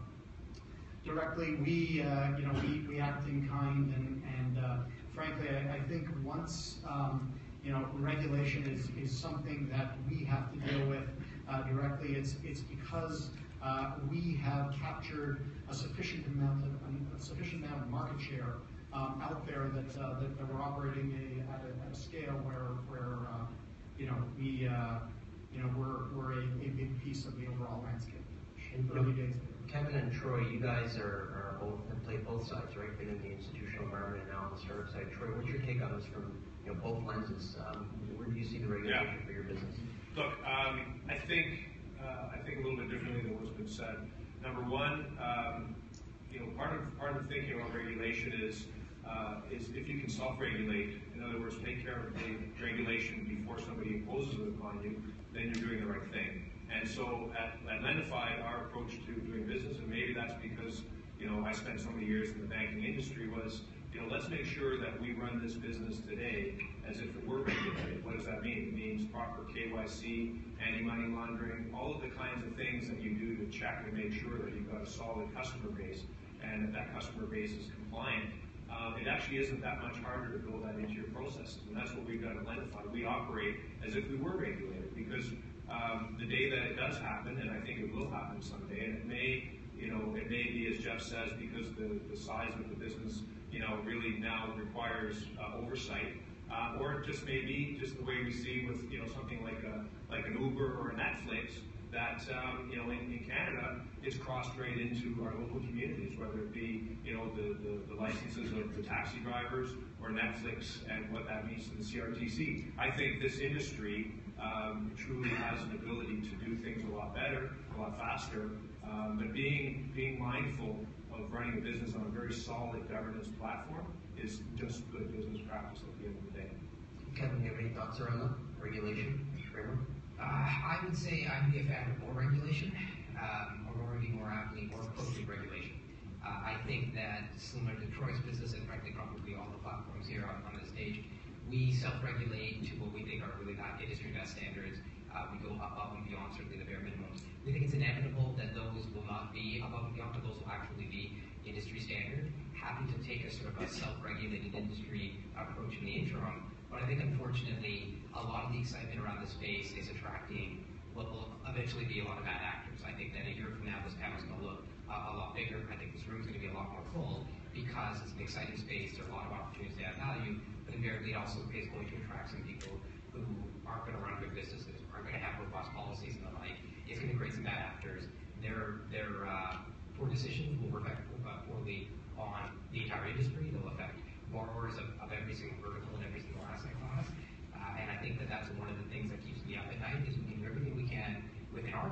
directly, we uh, you know we, we act in kind, and, and uh, frankly, I, I think once um, you know regulation is, is something that we have to deal with uh, directly, it's it's because uh, we have captured a sufficient amount of a sufficient amount of market share um, out there that, uh, that that we're operating a, at, a, at a scale where where uh, you know we. Uh, You know, we're, we're a, a big piece of the overall landscape. And Early days there. Kevin and Troy, you guys are, are both have played both sides, right? Been in the institutional environment and now on the startup side. Troy, what's your take on this from you know both lenses? Um, where do you see the regulation yeah. for your business? Look, um, I think uh, I think a little bit differently than what's been said. Number one, um, you know, part of part of the thinking about regulation is uh, is if you can self-regulate. In other words, take care of the regulation before somebody imposes it upon you, then you're doing the right thing. And so at, at Lendify, our approach to doing business, and maybe that's because, you know, I spent so many years in the banking industry, was, you know, let's make sure that we run this business today as if it were regulated. What does that mean? It means proper K Y C, anti-money laundering, all of the kinds of things that you do to check and make sure that you've got a solid customer base, and that that customer base is compliant. Um, it actually isn't that much harder to build that into your processes, and that's what we've got at Lendify. We operate as if we were regulated, because um, the day that it does happen, and I think it will happen someday, and it may, you know, it may be, as Jeff says, because the, the size of the business, you know, really now requires uh, oversight, uh, or it just may be just the way we see with, you know, something like a like an Uber or a Netflix, that, um, you know, in, in Canada, it's crossed right into our local communities, whether it be, you know, the, the, the licenses of the taxi drivers, or Netflix and what that means to the C R T C. I think this industry um, truly has an ability to do things a lot better, a lot faster, um, but being, being mindful of running a business on a very solid governance platform is just good business practice at the end of the day. Kevin, do you have any thoughts around the regulation framework? Uh, I would say I'd be a fan of more regulation, um, or maybe more aptly, more appropriate regulation. Uh, I think that similar to Troy's business, and frankly probably all the platforms here on, on the stage, we self-regulate to what we think are really not industry best standards. Uh, we go above and beyond certainly the bare minimums. We think it's inevitable that those will not be above and beyond, but those will actually be industry standard. Happy to take a sort of a self-regulated industry approach in the interim. But I think, unfortunately, a lot of the excitement around the space is attracting what will eventually be a lot of bad actors. I think that a year from now, this town is going to look uh, a lot bigger. I think this room is going to be a lot more full because it's an exciting space. There are a lot of opportunities to add value, but invariably, it also is going to attract some people who aren't going to run good businesses, aren't going to have robust policies and the like. It's going to create some bad actors. Their their uh, poor decisions will reflect uh, poorly on the entire industry. They'll affect borrowers of, of every single vertical and every single asset class. Uh, and I think that that's one of the things that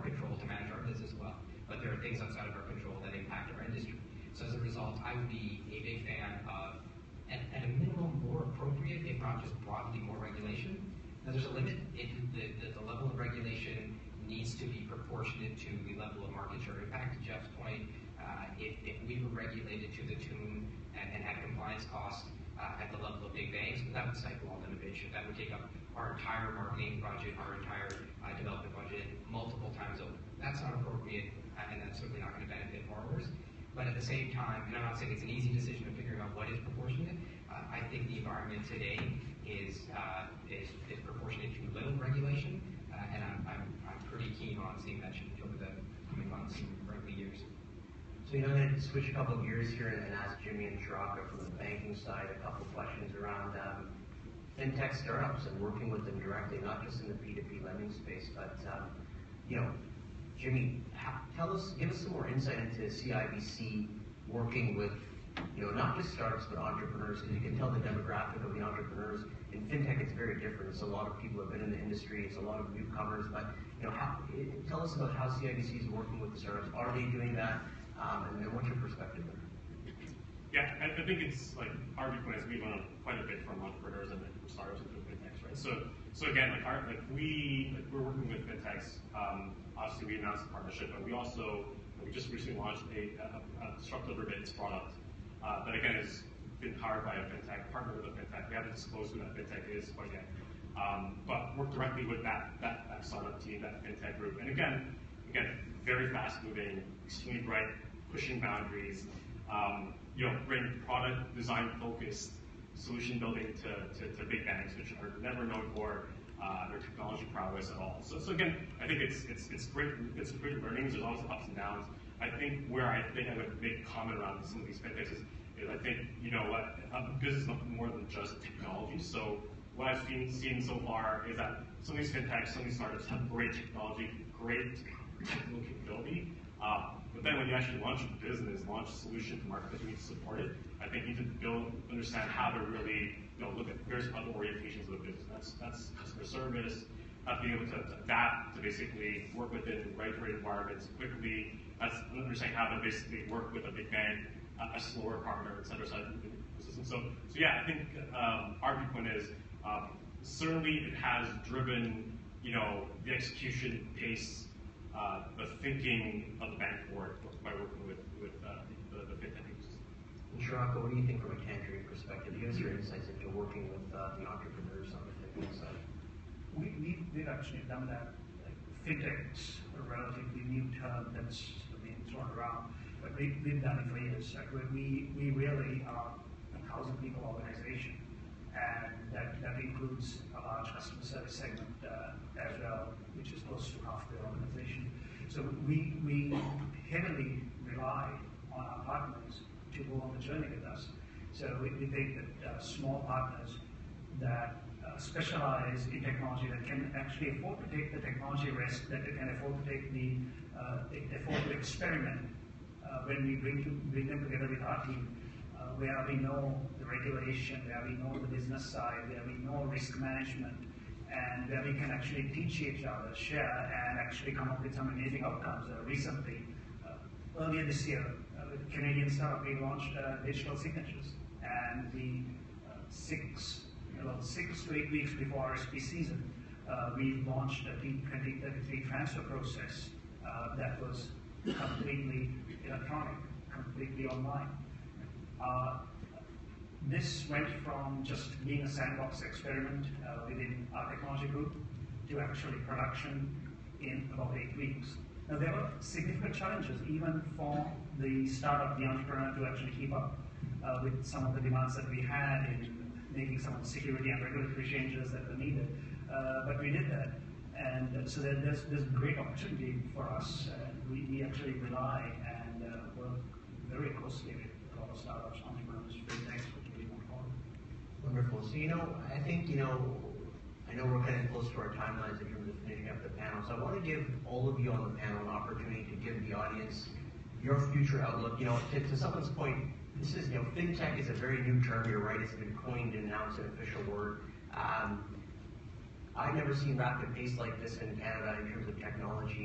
control to manage our business well, but there are things outside of our control that impact our industry. So as a result, I would be a big fan of, at, at a minimum, more appropriate, if not just broadly more regulation. Now there's a limit. It, the, the, the level of regulation needs to be proportionate to the level of market share impact. To Jeff's point, uh, if, if we were regulated to the tune and, and had compliance costs uh, at the level of big banks, that would stifle all innovation. That would take up our entire marketing budget, our entire uh, development budget multiple times over. That's not appropriate, uh, and that's certainly not going to benefit borrowers. But at the same time, and I'm not saying it's an easy decision of figuring out what is proportionate, uh, I think the environment today is, uh, is, is proportionate to little regulation, uh, and I'm, I'm, I'm pretty keen on seeing that change over the coming months and frankly years. So, you know, I'm going to switch a couple of gears here and ask Jimmy and Chiraka from the banking side a couple of questions around um, fintech startups and working with them directly, not just in the P two P lending space, but, um, you know, Jimmy, tell us, give us some more insight into C I B C working with, you know, not just startups, but entrepreneurs, because you can tell the demographic of the entrepreneurs. In fintech, it's very different. It's a lot of people who have been in the industry. It's a lot of newcomers. But, you know, how, tell us about how C I B C is working with the startups. Are they doing that? Um, and, and what's your perspective there? Yeah, I, I think it's like our viewpoint is we learn quite a bit from entrepreneurs and from startups into fintechs, right? So, so again, like our, like we, like we're working with fintechs. Um, obviously, we announced a partnership, but we also we just recently launched a, a, a disruptive remittance product uh, that again has been powered by a fintech, partnered with a fintech. We haven't disclosed who that fintech is quite yet, um, but work directly with that, that that startup team, that fintech group, and again, again, very fast moving, extremely bright, pushing boundaries. Um, you know, bring product design focused solution building to, to, to big banks, which are never known for uh, their technology prowess at all. So, so again, I think it's it's it's great. It's great learnings. There's always ups and downs. I think where I think I would make a comment around some of these fintechs is, is I think you know what uh, business is nothing more than just technology. So what I've seen seen so far is that some of these fintechs, some of these startups have great technology, great technical capability. Uh, but then when you actually launch a business, launch a solution to market, you need to support it. I think you need to build, understand how to really, you know, look at various other orientations of the business. That's that's customer service, not being able to, to adapt, to basically work within regulatory environments quickly. That's understanding how to basically work with a big bank, a, a slower partner, et cetera, et cetera. So, so yeah, I think um, our viewpoint is um, certainly it has driven, you know, the execution pace. Uh, the thinking of the bank forward by working with, with uh, the, the fintech ecosystem. And Chiraka, what do you think from a Tangerine perspective? Give us your insights into working with uh, the entrepreneurs on the fintech side. We, we, we've actually done that. Like, fintech's a relatively new term that's being thrown around, but we, we've done it for years. Like, we, we really are a thousand people organization, and that, that includes a large customer service segment uh, as well, which is close to half the organization. So we, we heavily rely on our partners to go on the journey with us. So we, we think that uh, small partners that uh, specialize in technology, that can actually afford to take the technology risk, that they can afford to take the, uh, they afford to experiment uh, when we bring, to, bring them together with our team, uh, where we know the regulation, where we know the business side, where we know risk management, and where we can actually teach each other, share, and actually come up with some amazing outcomes. Uh, recently, uh, earlier this year, uh, with Canadian startup, we launched uh, digital signatures, and we uh, six, well, six to eight weeks before our S P season, uh, we launched a T twenty thirty-three transfer process uh, that was completely electronic, completely online. Uh, This went from just being a sandbox experiment uh, within our technology group to actually production in about eight weeks. Now, there were significant challenges even for the startup, the entrepreneur, to actually keep up uh, with some of the demands that we had in making some of the security and regulatory changes that were needed. Uh, but we did that. And uh, so there, there's, there's great opportunity for us. Uh, we, we actually rely and uh, work very closely with a lot of startups, entrepreneurs, fintechs. Wonderful. So, you know, I think, you know, I know we're getting close to our timelines in terms of finishing up the panel. So I want to give all of you on the panel an opportunity to give the audience your future outlook. You know, to, to someone's point, this is, you know, fintech is a very new term. You're right. It's been coined and now it's an official word. Um, I've never seen rapid pace like this in Canada in terms of technology,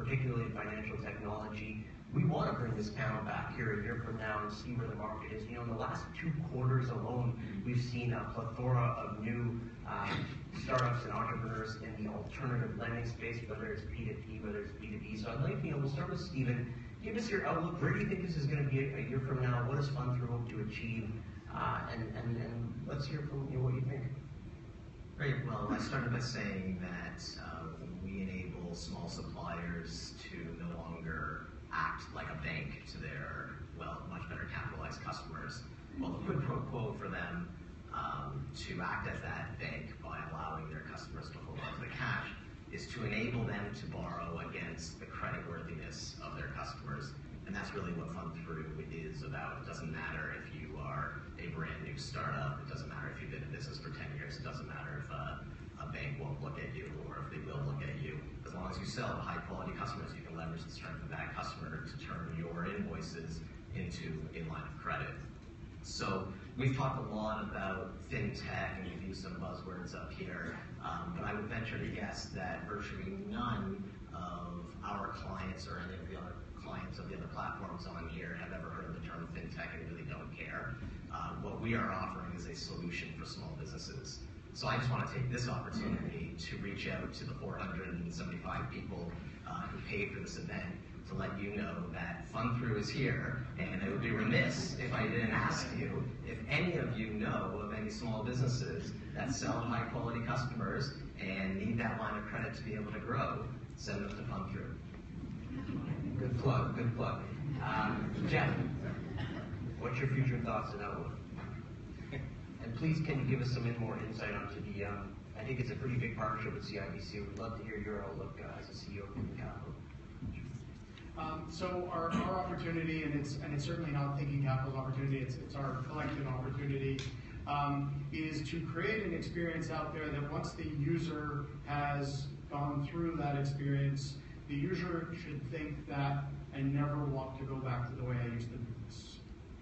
particularly in financial technology. We want to bring this panel back here a year from now and see where the market is. You know, in the last two quarters alone, we've seen a plethora of new um, startups and entrepreneurs in the alternative lending space, whether it's P two P, whether it's B two B. So I'd like, you know, we'll start with Stephen. Give us your outlook. Where do you think this is going to be a, a year from now? What does Fund Through hope to achieve? Uh, and, and, and let's hear from you what you think. Great. Well, I started by saying that uh, we enable small suppliers to no longer act like a bank to their, well, much better capitalized customers. Well, the quid pro quo for them um, to act as that bank by allowing their customers to hold on to the cash is to enable them to borrow against the creditworthiness of their customers. And that's really what Fund Through is about. It doesn't matter if you are a brand new startup. It doesn't matter if you've been in business for ten years. It doesn't matter if a, a bank won't look at you or if they will look at you. As long as you sell to high quality customers, you can leverage the strength of that customer to turn your invoices into a line of credit. So we've talked a lot about fintech and we've used some buzzwords up here, um, but I would venture to guess that virtually none of our clients or any of the other clients of the other platforms on here have ever heard the term fintech and really don't care. Uh, what we are offering is a solution for small businesses. So I just want to take this opportunity to reach out to the four hundred seventy-five people uh, who paid for this event to let you know that Fund Through is here, and I would be remiss if I didn't ask you if any of you know of any small businesses that sell to high quality customers and need that line of credit to be able to grow, send them to Fund Through. Good plug, good plug. Um, Jeff, what's your future thoughts and outlook? And please, can you give us some more insight onto the, um, I think it's a pretty big partnership with C I B C. We'd love to hear your outlook uh, as a C E O of Thinking Capital. Um, so our, our opportunity, and it's and it's certainly not Thinking Capital's opportunity, it's, it's our collective opportunity, um, is to create an experience out there that once the user has gone through that experience, the user should think that and never want to go back to the way I used to do this.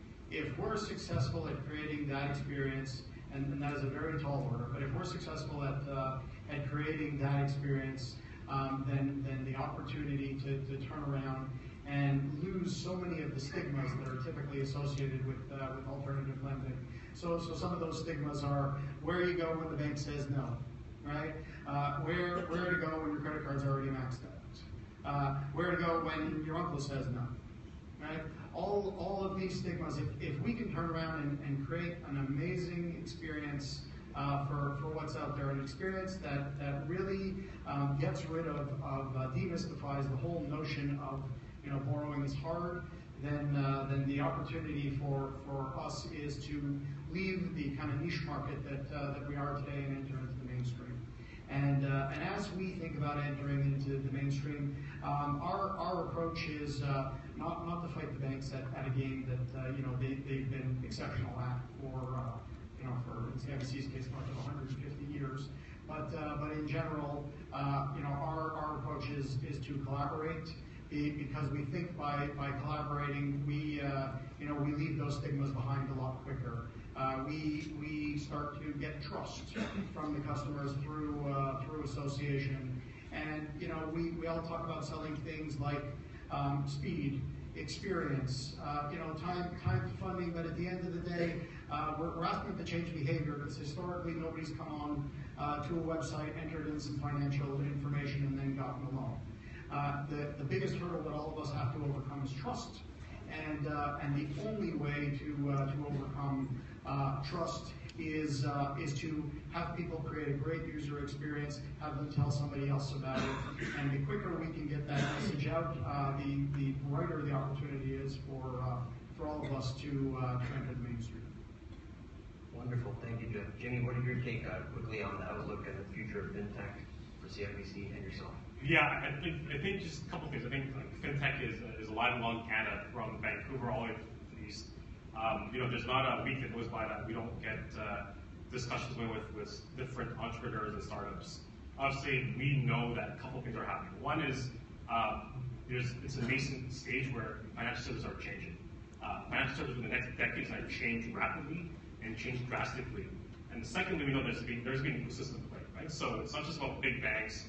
If we're successful at creating that experience, and, and that is a very tall order, but if we're successful at uh, at creating that experience, um, then then the opportunity to, to turn around and lose so many of the stigmas that are typically associated with uh, with alternative lending. So so some of those stigmas are where you go when the bank says no, right? Uh, where where to go when your credit card's already maxed out. Uh, where to go when your uncle says no, right? All, all of these stigmas, if, if we can turn around and, and create an amazing experience uh, for, for what's out there, an experience that, that really um, gets rid of, of uh, demystifies the whole notion of, you know, borrowing is hard, then, uh, then the opportunity for, for us is to leave the kind of niche market that, uh, that we are today and enter into the mainstream. And, uh, and as we think about entering into the mainstream, um, our, our approach is uh, not, not to fight the banks at, at a game that uh, you know they, they've been exceptional at for uh, you know for in C I B C's case about one hundred fifty years. But uh, but in general, uh, you know our, our approach is is to collaborate because we think by by collaborating we uh, you know we leave those stigmas behind a lot quicker. Uh, we we start to get trust from the customers through uh, through association, and you know we, we all talk about selling things like um, speed, experience, uh, you know time time to funding. But at the end of the day, uh, we're, we're asking them to change behavior because historically nobody's come on uh, to a website, entered in some financial information, and then gotten a loan. Uh, the the biggest hurdle that all of us have to overcome is trust, and uh, and the only way to uh, to overcome Uh, trust is uh, is to have people create a great user experience, have them tell somebody else about it, and the quicker we can get that message out, uh, the the brighter the opportunity is for uh, for all of us to uh, to enter the mainstream. Wonderful, thank you, Jeff. Jimmy, what are your take uh, quickly on the outlook and the future of fintech for C I B C and yourself? Yeah, I think I think just a couple things. I think like, fintech is is alive and well in Canada, from Vancouver all the way to the east. Um, you know, there's not a week that goes by that we don't get uh, discussions going with, with different entrepreneurs and startups. Obviously, we know that a couple things are happening. One is um, there's it's a nascent stage where financial services are changing. Uh, financial services in the next decade is going to change rapidly and change drastically. And secondly, we know there's been there's been an ecosystem play, right? So it's not just about big banks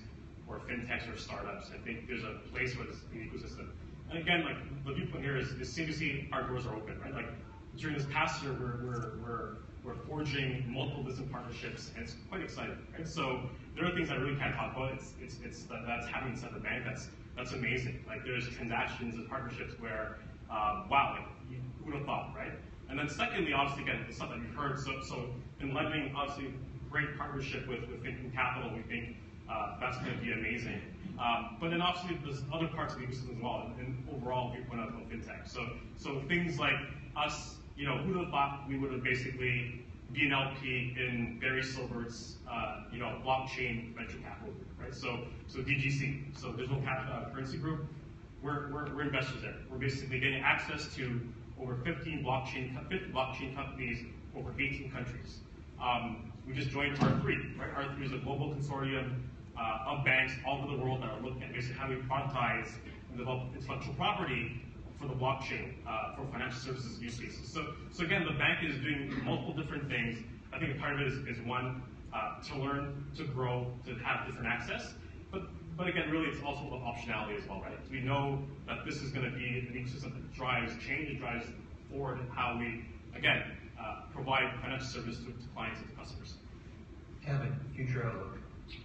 or fintechs or startups. I think there's a place where it's an ecosystem. And again, like the viewpoint here is, is seem to see our doors are open, right? Like during this past year, we're, we're, we're, we're forging multiple business partnerships, and it's quite exciting, right? So there are things I really can't talk about. It's, it's, it's that, that's happening inside the bank. That's, that's amazing. Like there's transactions and partnerships where, um, wow, like who would have thought, right? And then secondly, obviously, again, the stuff that you've heard. So, so in lending, obviously, great partnership with, with Fintech Capital. We think uh, that's going to be amazing. Um, but then obviously, there's other parts of the ecosystem as well, and, and overall, we point out on fintech. So, so things like us, you know, who would have thought we would have basically be an L P in Barry Silvert's, uh, you know, blockchain venture capital group, right? So, so D G C, so Digital uh, Currency Group, we're, we're, we're investors there. We're basically getting access to over fifteen blockchain, fifty blockchain companies over eighteen countries. Um, we just joined R three, right? R three is a global consortium uh, of banks all over the world that are looking at basically how we productize and develop intellectual property for the blockchain, uh, for financial services use cases. So, so again, the bank is doing multiple different things. I think a part of it is, is one, uh, to learn, to grow, to have different access. But, but again, really, it's also about optionality as well, right? We know that this is going to be an ecosystem that drives change, it drives forward how we, again, uh, provide financial service to, to clients and to customers. Kevin, future outlook.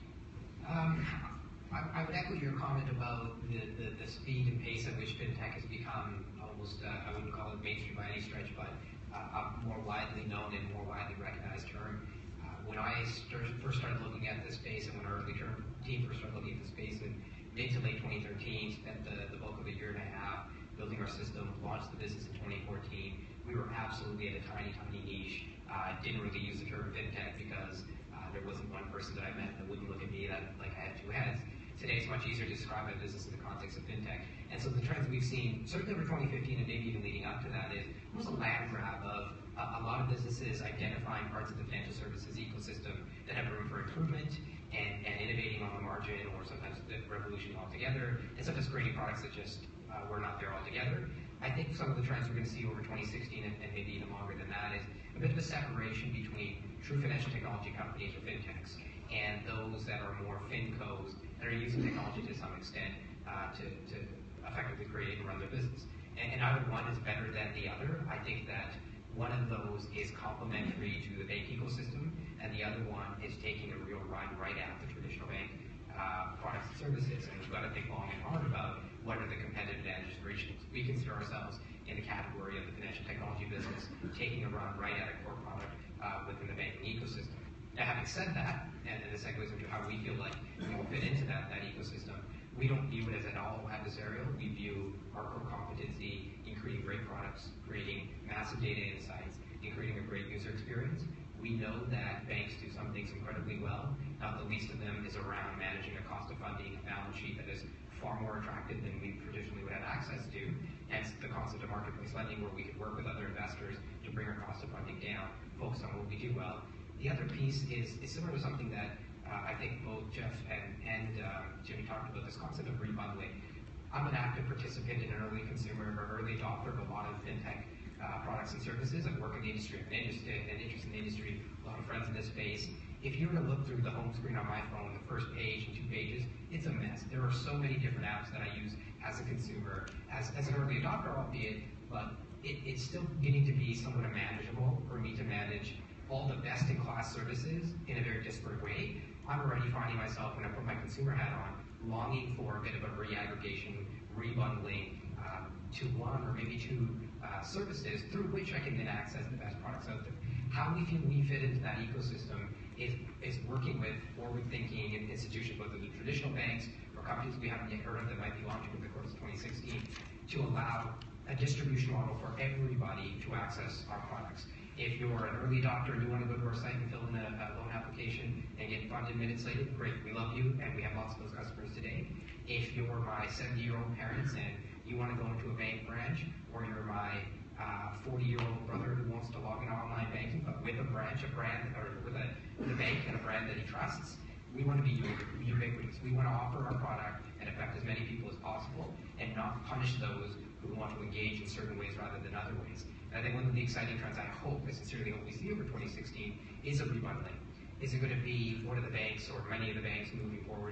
Um, I, I would echo your comment about the, the, the speed and pace at which fintech has become almost, uh, I wouldn't call it mainstream by any stretch, but uh, a more widely known and more widely recognized term. Uh, when I start, first started looking at this space, and when our early term team first started looking at this space in mid to late twenty thirteen, spent the, the bulk of a year and a half building our system, launched the business in twenty fourteen. We were absolutely at a tiny, tiny niche. I uh, didn't really use the term fintech because uh, there wasn't one person that I met that wouldn't look at me that like I had two heads. Today it's much easier to describe my business in the context of fintech. And so the trends we've seen, certainly over twenty fifteen and maybe even leading up to that, is it was a land grab of uh, a lot of businesses identifying parts of the financial services ecosystem that have room for improvement and, and innovating on the margin, or sometimes the revolution altogether, and sometimes creating products that just uh, were not there altogether. I think some of the trends we're going to see over twenty sixteen and, and maybe even longer than that is a bit of a separation between true financial technology companies or fintechs and those that are more fincos that are using technology to some extent uh, to, to effectively create and run their business. And, and either one is better than the other. I think that one of those is complementary to the bank ecosystem, and the other one is taking a real run right at the traditional bank uh, products and services. And we've got to think long and hard about what are the competitive advantages for each. We consider ourselves in the category of the financial technology business, taking a run right at a core product uh, within the banking ecosystem. Now, having said that, and this segues into how we feel like we will fit into that, that ecosystem, we don't view it as at all adversarial. We view our core competency in creating great products, creating massive data insights, and creating a great user experience. We know that banks do some things incredibly well. Not the least of them is around managing a cost of funding, a balance sheet that is far more attractive than we traditionally would have access to. Hence the concept of marketplace lending, where we could work with other investors to bring our cost of funding down, focus on what we do well. The other piece is, is similar to something that uh, I think both Jeff and, and uh, Jimmy talked about, this concept of rebundling. I'm an active participant in an early consumer or early adopter of a lot of fintech uh, products and services. I work in the industry, I have an interest, an interest in the industry, a lot of friends in this space. If you were to look through the home screen on my phone, the first page and two pages, it's a mess. There are so many different apps that I use as a consumer, as, as an early adopter, albeit, but it, it's still getting to be somewhat manageable for me to manage all the best-in-class services in a very disparate way. I'm already finding myself, when I put my consumer hat on, longing for a bit of a reaggregation, rebundling um, to one or maybe two uh, services through which I can then access the best products out there. How we can we fit into that ecosystem is, is working with forward-thinking institutions, whether they're traditional banks or companies we haven't yet heard of that might be launching over the course of twenty sixteen, to allow a distribution model for everybody to access our products. If you're an early adopter and you want to go to our site and fill in a, a loan application and get funded minutes later, great, we love you, and we have lots of those customers today. If you're my seventy-year-old parents and you want to go into a bank branch, or you're my forty-year-old uh, brother who wants to log in online banking, but with a branch, a brand, or with a, with a bank and a brand that he trusts, we want to be ubiquitous. We want to offer our product and affect as many people as possible, and not punish those who want to engage in certain ways rather than other ways. And I think one of the exciting trends I hope, I sincerely hope we see over twenty sixteen, is a rebundling. Is it going to be one of the banks or many of the banks moving forward and,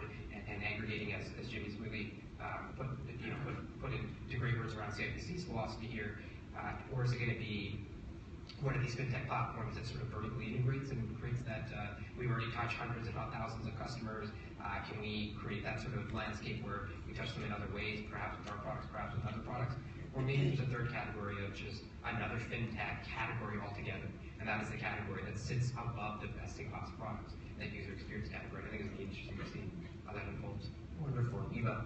and aggregating, as, as Jimmy's really um, put, you know, put, put into great words around C I B C's philosophy here, uh, or is it going to be one of these fintech platforms that sort of vertically integrates and creates that, uh, we already touch hundreds if not thousands of customers, uh, can we create that sort of landscape where we touch them in other ways, perhaps with our products, perhaps with other products, or maybe there's a third category of just another fintech category altogether, and that is the category that sits above the best-in-class products, that user experience category. I think it's really interesting to see how that unfolds. Wonderful. Eva?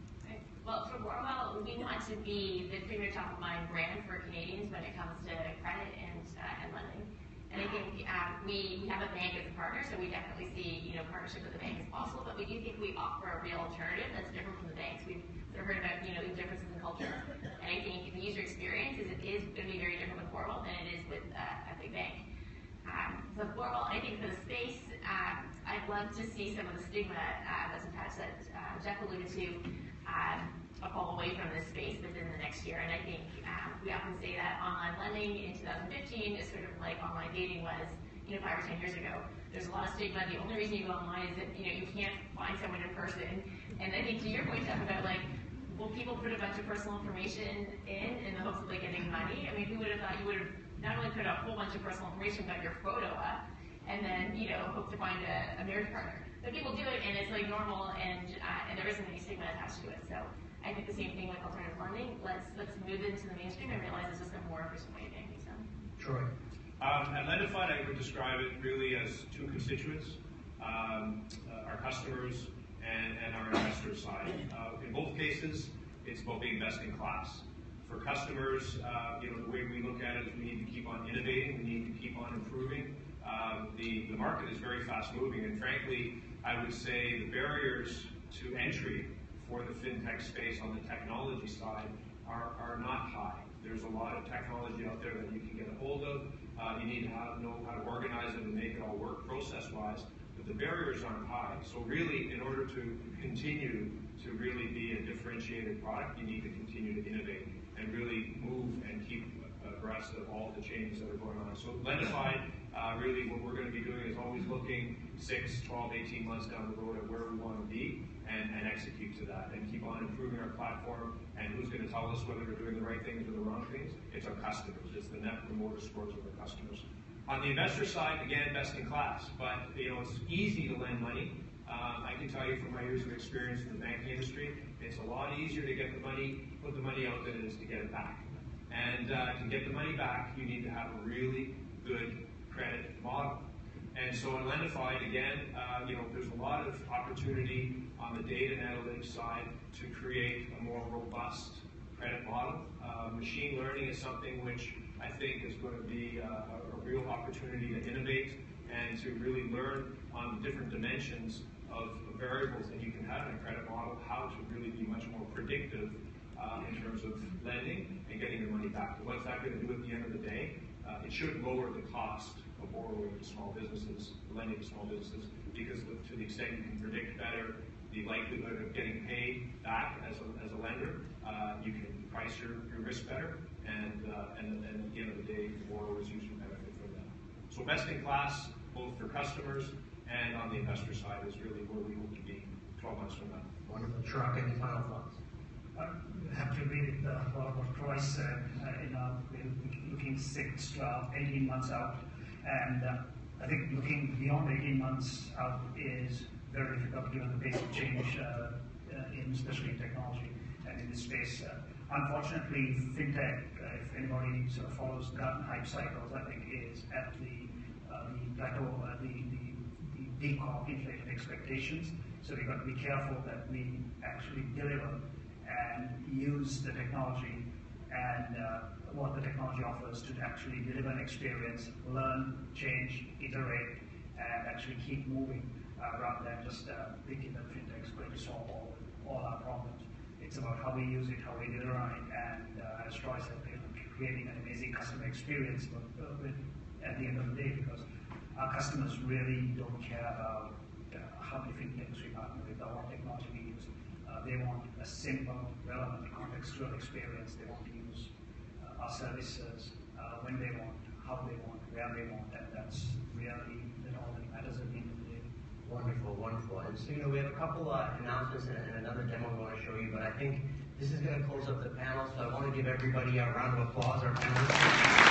Well, for Borwell, we want to be the premier top-of-mind brand for Canadians when it comes to credit and, uh, and lending. And I think um, we, we have a bank as a partner, so we definitely see, you know, partnership with the bank as possible, but we do think we offer a real alternative that's different from the banks. We've sort of heard about, you know, the differences in culture, and I think the user experience is, is going to be very different with Borwell than it is with uh, a big bank. Um, so Borwell, I think for the space, um, I'd love to see some of the stigma uh, that's attached that uh, Jeff alluded to, um, a fall away from this space within the next year. And I think um, we often say that online lending in two thousand fifteen is sort of like online dating was, you know, five or ten years ago. There's a lot of stigma. The only reason you go online is that, you know, you can't find someone in person. And I think to your point, Jeff, about like, will people put a bunch of personal information in in the hopes of like getting money? I mean, who would have thought you would have not only put a whole bunch of personal information, but your photo up, and then, you know, hope to find a, a marriage partner. But people do it, and it's like normal, and uh, and there isn't any stigma attached to it. So I think the same thing with alternative lending. Let's let's move into the mainstream and realize it's just a more efficient way of doing things. Troy? Um, at Lendified, I would describe it really as two constituents, um, uh, our customers and, and our investor side. Uh, in both cases, it's about being best in class. For customers, uh, you know, the way we look at it is we need to keep on innovating, we need to keep on improving. Um, the, the market is very fast moving, and frankly, I would say the barriers to entry for the fintech space on the technology side are, are not high. There's a lot of technology out there that you can get a hold of. Uh, you need to have, know how to organize it and make it all work process-wise, but the barriers aren't high. So really, in order to continue to really be a differentiated product, you need to continue to innovate and really move and keep abreast of all the changes that are going on. So Lendified, uh, really what we're going to be doing is always looking six, twelve, eighteen months down the road at where we want to be and, and execute to that and keep on improving our platform. And who's going to tell us whether we're doing the right things or the wrong things? It's our customers. It's the net promoter scores of our customers. On the investor side, again, best in class. But you know, it's easy to lend money. Um, I can tell you from my years of experience in the banking industry, it's a lot easier to get the money, put the money out than it is to get it back. And uh, to get the money back, you need to have a really good credit model. And so in Lendified, again, uh, you know, there's a lot of opportunity on the data and analytics side to create a more robust credit model. Uh, machine learning is something which I think is going to be uh, a, a real opportunity to innovate and to really learn on the different dimensions of variables that you can have in a credit model, how to really be much more predictive uh, in terms of lending and getting your money back. What's that going to do at the end of the day? Uh, it should lower the cost of borrowing to small businesses, lending to small businesses, because to the extent you can predict better the likelihood of getting paid back as a, as a lender, uh, you can price your, your risk better, and, uh, and, and at the end of the day, the borrowers usually benefit from that. So best in class, both for customers and on the investor side, is really where we hope to be twelve months from now. Wonderful. Truck, any final thoughts? I have to agree with uh, what, what Troy said. Uh, you know, we're looking six, twelve, eighteen months out, and uh, I think looking beyond eighteen months out is very difficult given the pace of change, uh, uh, in especially in technology and in this space. Uh, unfortunately, fintech, uh, if anybody sort of follows Gartner hype cycles, I think is at the uh, the plateau, uh, the the the peak of inflated expectations. So we've got to be careful that we actually deliver and use the technology and uh, what the technology offers to actually deliver an experience, learn, change, iterate, and actually keep moving uh, rather than just uh, thinking that fintech is going to solve all, all our problems. It's about how we use it, how we deliver it, and uh, as Troy said, creating an amazing customer experience but, uh, with, at the end of the day, because our customers really don't care about uh, how many fintechs we partner with or what technology we use. Uh, they want a simple, relevant, contextual experience. They want to use uh, our services uh, when they want, how they want, where they want, and that's really that all that matters at the end of the day. Wonderful, wonderful. And so, you know, we have a couple uh, announcements and, and another demo we want to show you, but I think this is going to close up the panel, so I want to give everybody a round of applause, our panelists.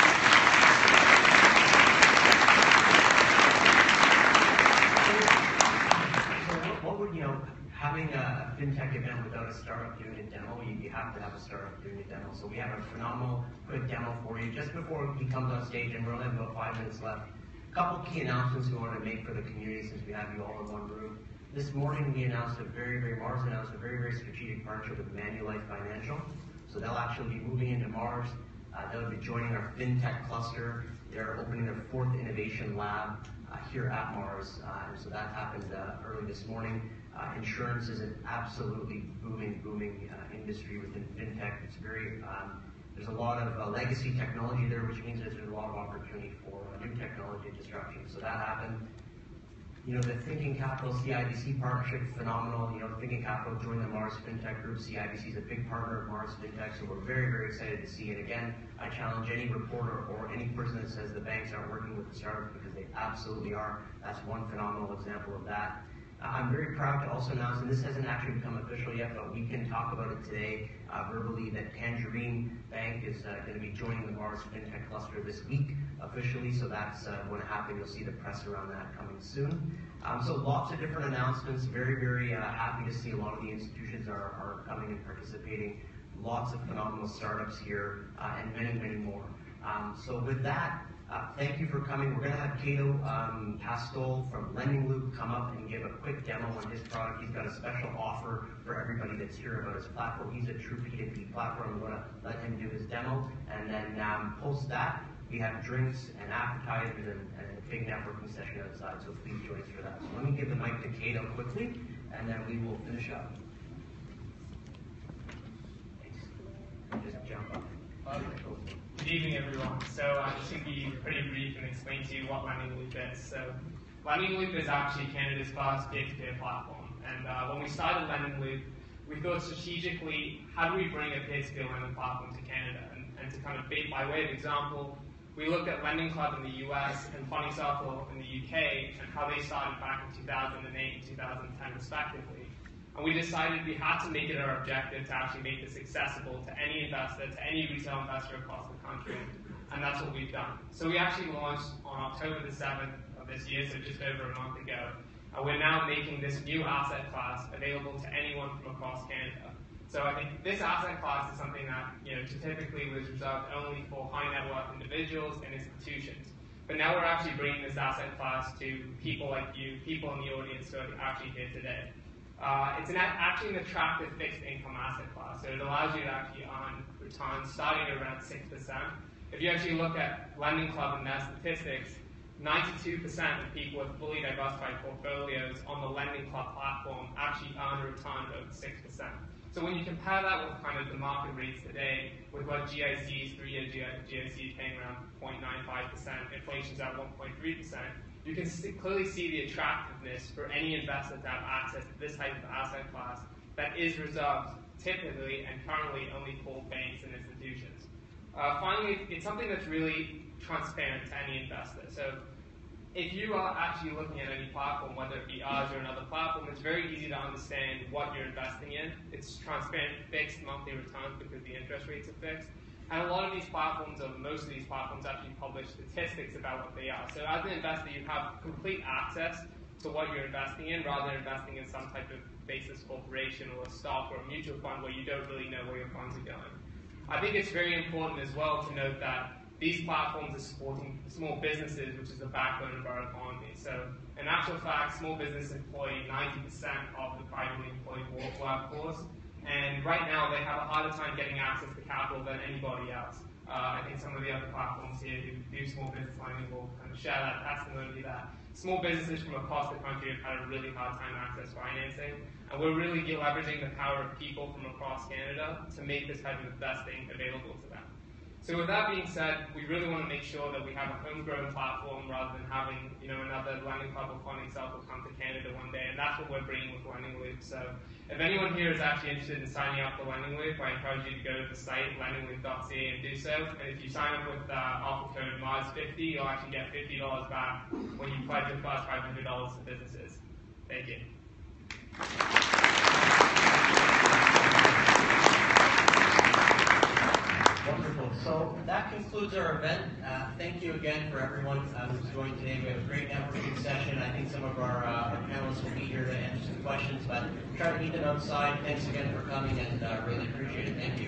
So what, what would, you know, having a Fintech event without a startup doing a demo, you, you have to have a startup doing a demo. So we have a phenomenal quick demo for you just before he comes on stage, and we only have about five minutes left. A couple key announcements we want to make for the community since we have you all in one room. This morning we announced a very, very, MaRS announced a very, very strategic partnership with Manulife Financial. So they'll actually be moving into MaRS. Uh, they'll be joining our Fintech cluster. They're opening their fourth innovation lab uh, here at MaRS. Uh, and so that happened uh, early this morning. Uh, insurance is an absolutely booming, booming uh, industry within Fintech. It's very, um, there's a lot of uh, legacy technology there, which means that there's a lot of opportunity for uh, new technology disruption. So that happened. You know, the Thinking Capital C I B C partnership, phenomenal. You know, Thinking Capital joined the MaRS Fintech group. C I B C is a big partner of MaRS Fintech, so we're very, very excited to see it. Again, I challenge any reporter or any person that says the banks aren't working with the startups, because they absolutely are. That's one phenomenal example of that. Uh, I'm very proud to also announce, and this hasn't actually become official yet, but we can talk about it today uh, verbally, that Tangerine Bank is uh, going to be joining the MaRS Fintech cluster this week officially, so that's uh, going to happen. You'll see the press around that coming soon. Um, so lots of different announcements. Very, very uh, happy to see a lot of the institutions are, are coming and participating. Lots of phenomenal startups here, uh, and many, many more. Um, so with that, Uh, thank you for coming. We're going to have Cato um, Pastol from Lending Loop come up and give a quick demo on his product. He's got a special offer for everybody that's here about his platform. He's a true P two P platform. I'm going to let him do his demo. And then um, post that, we have drinks and appetizers and, and a big networking session outside. So please join us for that. So let me give the mic to Cato quickly, and then we will finish up. Thanks. Just jump up. Good evening, everyone. So I'm just going to be pretty brief and explain to you what Lending Loop is. So Lending Loop is actually Canada's first peer-to-peer platform. And uh, when we started Lending Loop, we thought strategically, how do we bring a peer-to-peer lending platform to Canada? And, and to kind of be, by way of example, we looked at Lending Club in the U S and Funding Circle in the U K and how they started back in two thousand eight and two thousand ten respectively. And we decided we had to make it our objective to actually make this accessible to any investor, to any retail investor across the country. And that's what we've done. So we actually launched on October the seventh of this year, so just over a month ago. And we're now making this new asset class available to anyone from across Canada. So I think this asset class is something that, you know, typically was reserved only for high net worth individuals and institutions. But now we're actually bringing this asset class to people like you, people in the audience who are actually here today. Uh, it's an, actually an attractive fixed income asset class, so it allows you to actually earn returns starting at around six percent. If you actually look at Lending Club and their statistics, ninety-two percent of people with fully diversified portfolios on the Lending Club platform actually earn a return of six percent. So when you compare that with kind of the market rates today, with what G I Cs, three-year G I C is paying around zero point nine five percent, inflation's at one point three percent, you can clearly see the attractiveness for any investor to have access to this type of asset class that is reserved typically and currently only for banks and institutions. Uh, finally, it's something that's really transparent to any investor. So if you are actually looking at any platform, whether it be ours or another platform, it's very easy to understand what you're investing in. It's transparent, fixed monthly returns because the interest rates are fixed. And a lot of these platforms, or most of these platforms, actually publish statistics about what they are. So as an investor, you have complete access to what you're investing in, rather than investing in some type of basis corporation or a stock or a mutual fund where you don't really know where your funds are going. I think it's very important as well to note that these platforms are supporting small businesses, which is the backbone of our economy. So in actual fact, small businesses employ ninety percent of the privately employed workforce. And right now, they have a harder time getting access to capital than anybody else. Uh, I think some of the other platforms here who do small business lending will kind of share that testimony that small businesses from across the country have had a really hard time access financing. And we're really leveraging the power of people from across Canada to make this type of investing available to them. So with that being said, we really want to make sure that we have a homegrown platform rather than having, you know, another Lending Club or Funding Circle come to Canada one day, and that's what we're bringing with Lending Loop. So if anyone here is actually interested in signing up for Lending Loop, I encourage you to go to the site, lending loop dot c a, and do so. And if you sign up with uh, offer code M A R S fifty, you'll actually get fifty dollars back when you pledge your first five hundred dollars to businesses. Thank you. Wonderful. So that concludes our event. Uh, thank you again for everyone uh, who's joined today. We have a great networking session. I think some of our, uh, our panelists will be here to answer some questions, but try to meet them outside. Thanks again for coming, and uh, really appreciate it. Thank you.